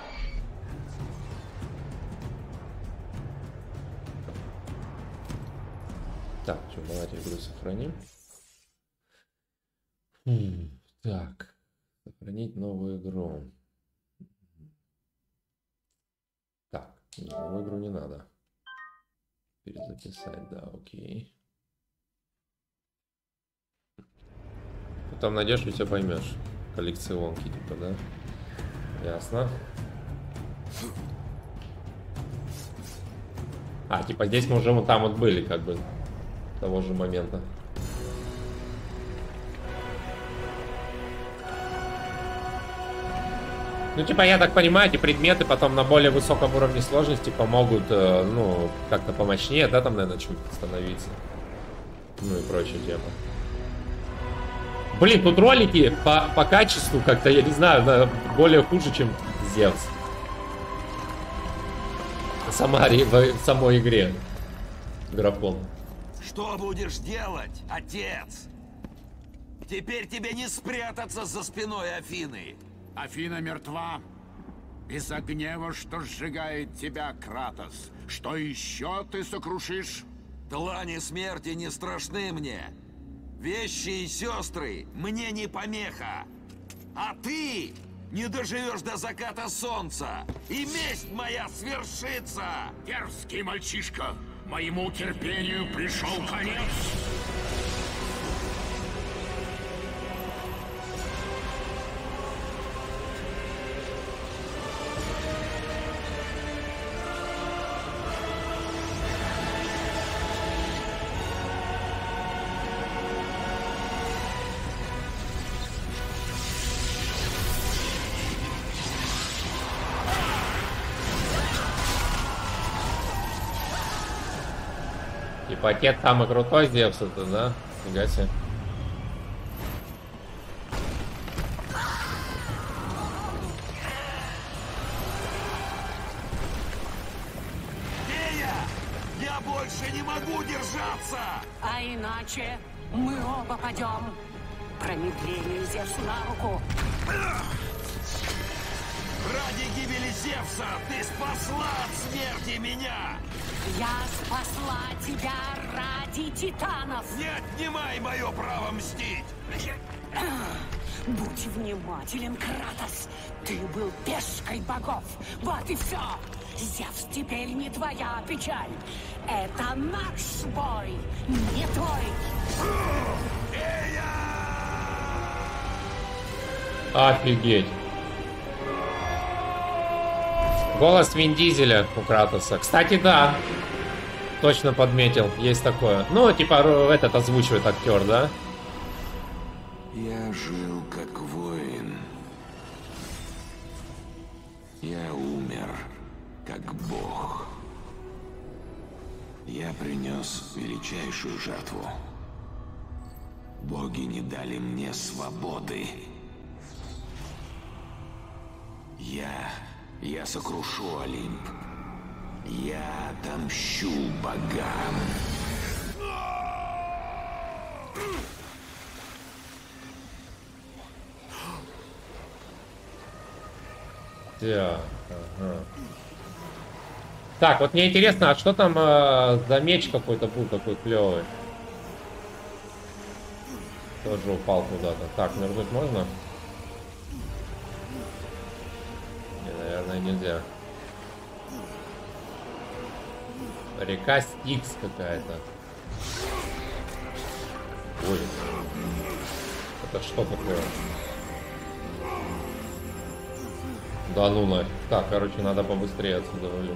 S1: Так, что, давайте игру сохраним. Хм, так, сохранить новую игру. Так, новую игру не надо. Перезаписать, да, окей. Потом найдешь и все поймешь. Коллекционки, типа, да? Ясно. А, типа здесь мы уже вот там вот были, как бы, того же момента. Ну, типа, я так понимаю, эти предметы потом на более высоком уровне сложности помогут, э, ну, как-то помощнее, да, там, наверное, чуть становиться. Ну и прочая тема. Блин, тут ролики по, по качеству как-то, я не знаю, более хуже, чем Зевс. Сама, в самой игре. Графон.
S5: Что будешь делать, отец? Теперь тебе не спрятаться за спиной Афины.
S3: Афина мертва. Из-за гнева, что сжигает тебя, Кратос. Что еще ты сокрушишь?
S5: Тлани смерти не страшны мне. Вещи и сестры мне не помеха. А ты не доживешь до заката солнца. И месть моя свершится.
S3: Дерзкий мальчишка, моему терпению пришел конец.
S1: Пакет самый крутой Зевса-то, да? Фига себе.
S5: Фея! Я больше не могу держаться!
S6: А иначе мы оба падем. Промедление Зевсу на руку.
S5: Ради гибели Зевса ты спасла от смерти меня!
S6: Я спасла тебя ради титанов.
S5: Не отнимай мое право мстить!
S6: Будь внимателен, Кратос. Ты был пешкой богов. Вот и все. Зевс теперь не твоя печаль. Это наш бой, не твой.
S1: Офигеть. Голос Вин Дизеля у Кратоса. Кстати, да. Точно подметил. Есть такое. Ну, типа, этот озвучивает актер, да?
S7: Я жил как воин. Я умер как бог. Я принес величайшую жертву. Боги не дали мне свободы. Я... Я сокрушу Олимп. Я отомщу богам.
S1: Так, ага. Так, вот мне интересно, а что там э, за меч какой-то был такой клевый? Тоже упал куда-то. Так, нырнуть можно? Не, наверное, нельзя. Река Стикс какая-то. Ой. Это что такое? Да ну нафиг. Так, короче, надо побыстрее отсюда валить.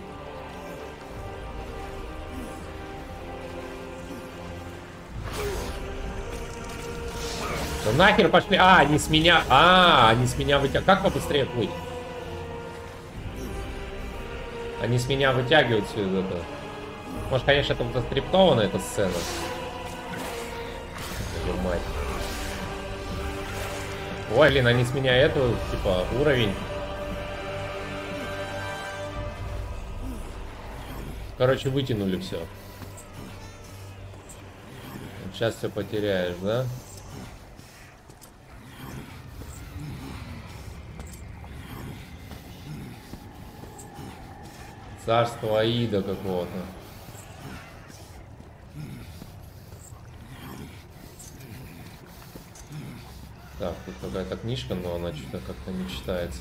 S1: Да нахер пошли. А, они с меня. А, они с меня вытягивают. Как побыстрее плыть? Они с меня вытягивают все из этого. Может, конечно, это заскриптована эта сцена. Твою мать. Ой, блин, они с меня эту, типа, уровень. Короче, вытянули все. Сейчас все потеряешь, да? Царство Аида какого-то. Так, тут какая-то книжка, но она что-то как-то не читается.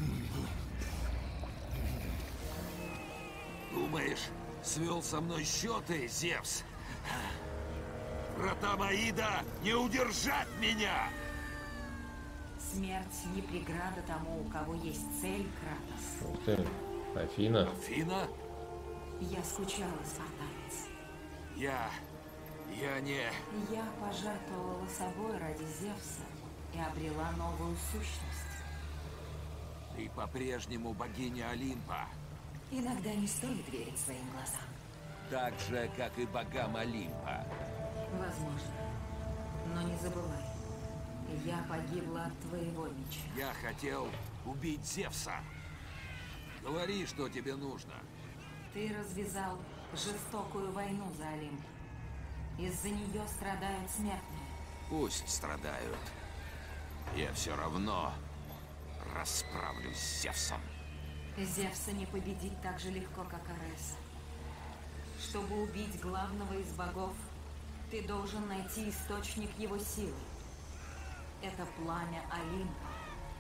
S5: Думаешь, свел со мной счеты, Зевс? Вратам Аида не удержать меня!
S6: Смерть не преграда тому, у кого есть цель, Кратос.
S1: Ух ты, Афина.
S5: Афина?
S6: Я скучала, спартанец.
S5: Я... я не...
S6: Я пожертвовала собой ради Зевса и обрела новую сущность.
S5: Ты по-прежнему богиня Олимпа.
S6: Иногда не стоит верить своим глазам.
S5: Так же, как и богам Олимпа.
S6: Возможно. Но не забывай. Я погибла от твоего меча.
S5: Я хотел убить Зевса. Говори, что тебе нужно.
S6: Ты развязал жестокую войну за Олимп. Из-за нее страдают смертные.
S5: Пусть страдают. Я все равно расправлюсь с Зевсом.
S6: Зевса не победить так же легко, как Ареса. Чтобы убить главного из богов, ты должен найти источник его силы. Это пламя Олимпа.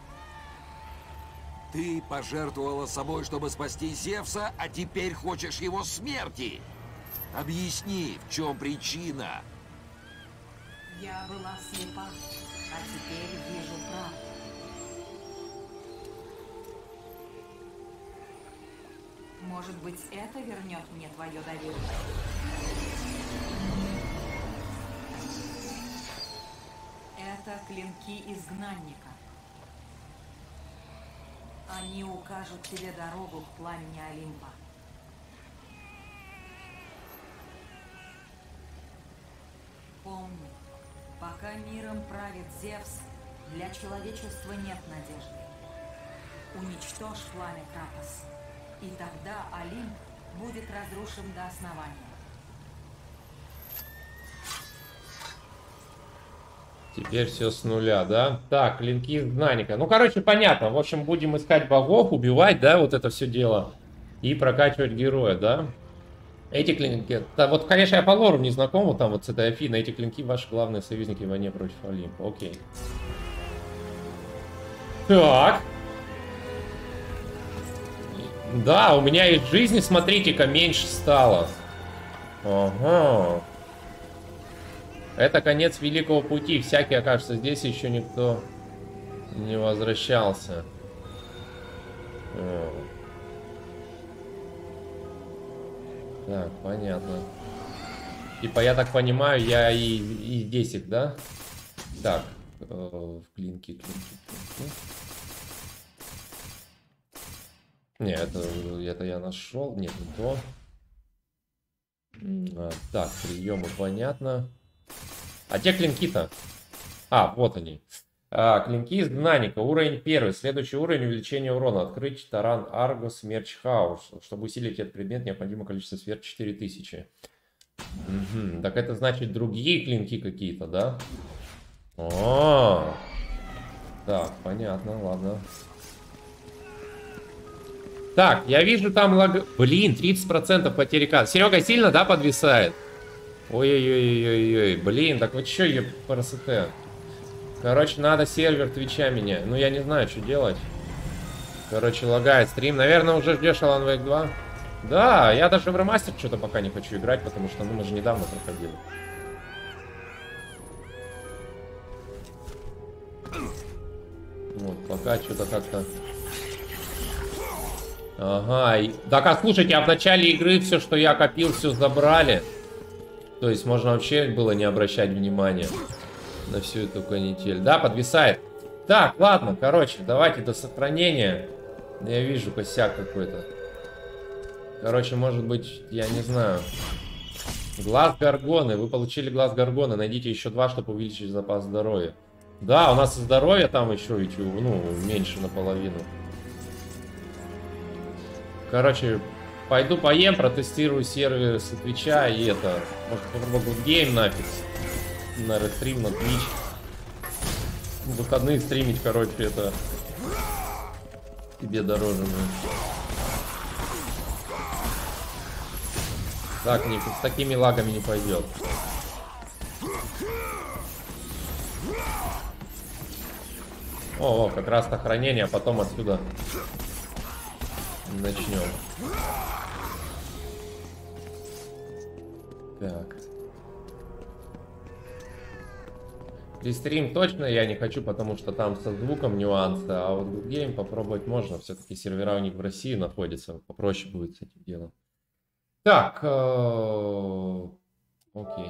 S5: Ты пожертвовала собой, чтобы спасти Зевса, а теперь хочешь его смерти. Объясни, в чем причина?
S6: Я была слепа, а теперь вижу правду. Может быть, это вернет мне твое доверие? Это клинки изгнанника. Они укажут тебе дорогу к пламени Олимпа. Помни, пока миром правит Зевс, для человечества нет надежды. Уничтожь пламя, Кратос, и тогда Олимп будет разрушен до основания.
S1: Теперь все с нуля, да? Так, клинки изгнанника. Ну, короче, понятно. В общем, будем искать богов, убивать, да, вот это все дело. И прокачивать героя, да? Эти клинки... Да, вот, конечно, я по лору не знаком, вот там вот с этой Афиной. Эти клинки ваши главные союзники в войне против Олимпа. Окей. Так. Да, у меня из жизни, смотрите-ка, меньше стало. Ага. Это конец Великого Пути. Всякий окажется здесь, еще никто не возвращался. О. Так, понятно. Типа, я так понимаю, я и, и здесь их, да? Так, э, в клинки, клинки, клинки. Не, это, это я нашел. Нет, не то. А, так, приемы понятно. А те клинки-то? А, вот они. А, клинки изгнанника. Уровень первый. Следующий уровень — увеличение урона. Открыть таран Арго, смерч Хаус. Чтобы усилить этот предмет, необходимо количество сфер четыре тысячи. Угу. Так это значит другие клинки какие-то, да? О, так, понятно, ладно. Так, я вижу там лаг... Блин, тридцать процентов потери карты. Серега сильно, да, подвисает? Ой-ой-ой-ой-ой. Блин, так вы чё, епрст? Короче, надо сервер Твича меня. Ну, я не знаю, что делать. Короче, лагает стрим. Наверное, уже ждешь Alan Wake два? Да, я даже в ремастер что-то пока не хочу играть, потому что, ну, мы же недавно проходили. Вот, пока что-то как-то... Ага, и... так, а слушайте, а в начале игры все, что я копил, все забрали. То есть можно вообще было не обращать внимания на всю эту канитель. Да, подвисает. Так, ладно, короче, давайте до сохранения. Я вижу косяк какой-то. Короче, может быть, я не знаю. Глаз Гаргоны. Вы получили глаз Гаргоны. Найдите еще два, чтобы увеличить запас здоровья. Да, у нас и здоровье там еще, ведь, ну, меньше наполовину. Короче, пойду поем, протестирую сервер с Твича и это. Может, попробую гейм нафиг. На рестрим, на Twitch. В выходные стримить, короче, это тебе дороже. Так, не, с такими лагами не пойдет. О, о, как раз охранение, а потом отсюда начнем. Так. Рестрим точно я не хочу, потому что там со звуком нюансы, а вот Good Game попробовать можно. Все-таки сервера у них в России находятся, попроще будет с этим делом. Так, э, окей.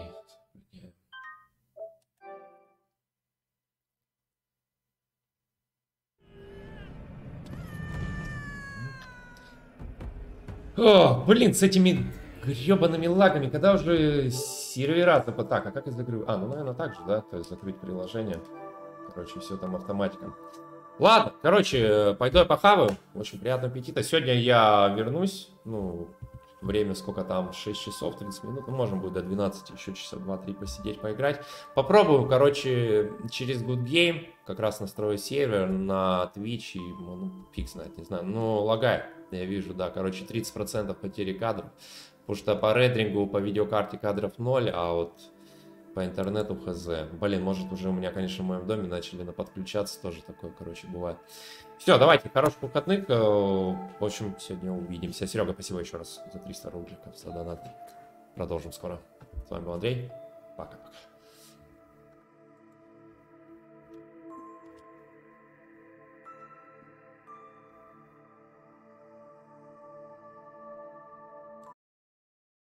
S1: О, блин, с этими гребаными лагами, когда уже сервера-то по так, а как я закрою? А, ну, наверное, так же, да, то есть закрыть приложение. Короче, все там автоматиком. Ладно, короче, пойду я похаваю. Очень приятного аппетита. Сегодня я вернусь, ну, время сколько там, шесть часов тридцать минут, ну, можно будет до двенадцати, еще часа два-три посидеть, поиграть. Попробую, короче, через Good Game как раз настрою сервер на Twitch и, ну, фиг знает, не знаю, но лагает. Я вижу, да, короче, тридцать процентов потери кадров. Потому что по рендерингу, по видеокарте кадров ноль, а вот по интернету хз. Блин, может уже у меня, конечно, в моем доме начали на подключаться. Тоже такое, короче, бывает. Все, давайте, хороших выходных. В общем, сегодня увидимся. Серега, спасибо еще раз за триста рубликов за донат. Продолжим скоро. С вами был Андрей. Пока-пока.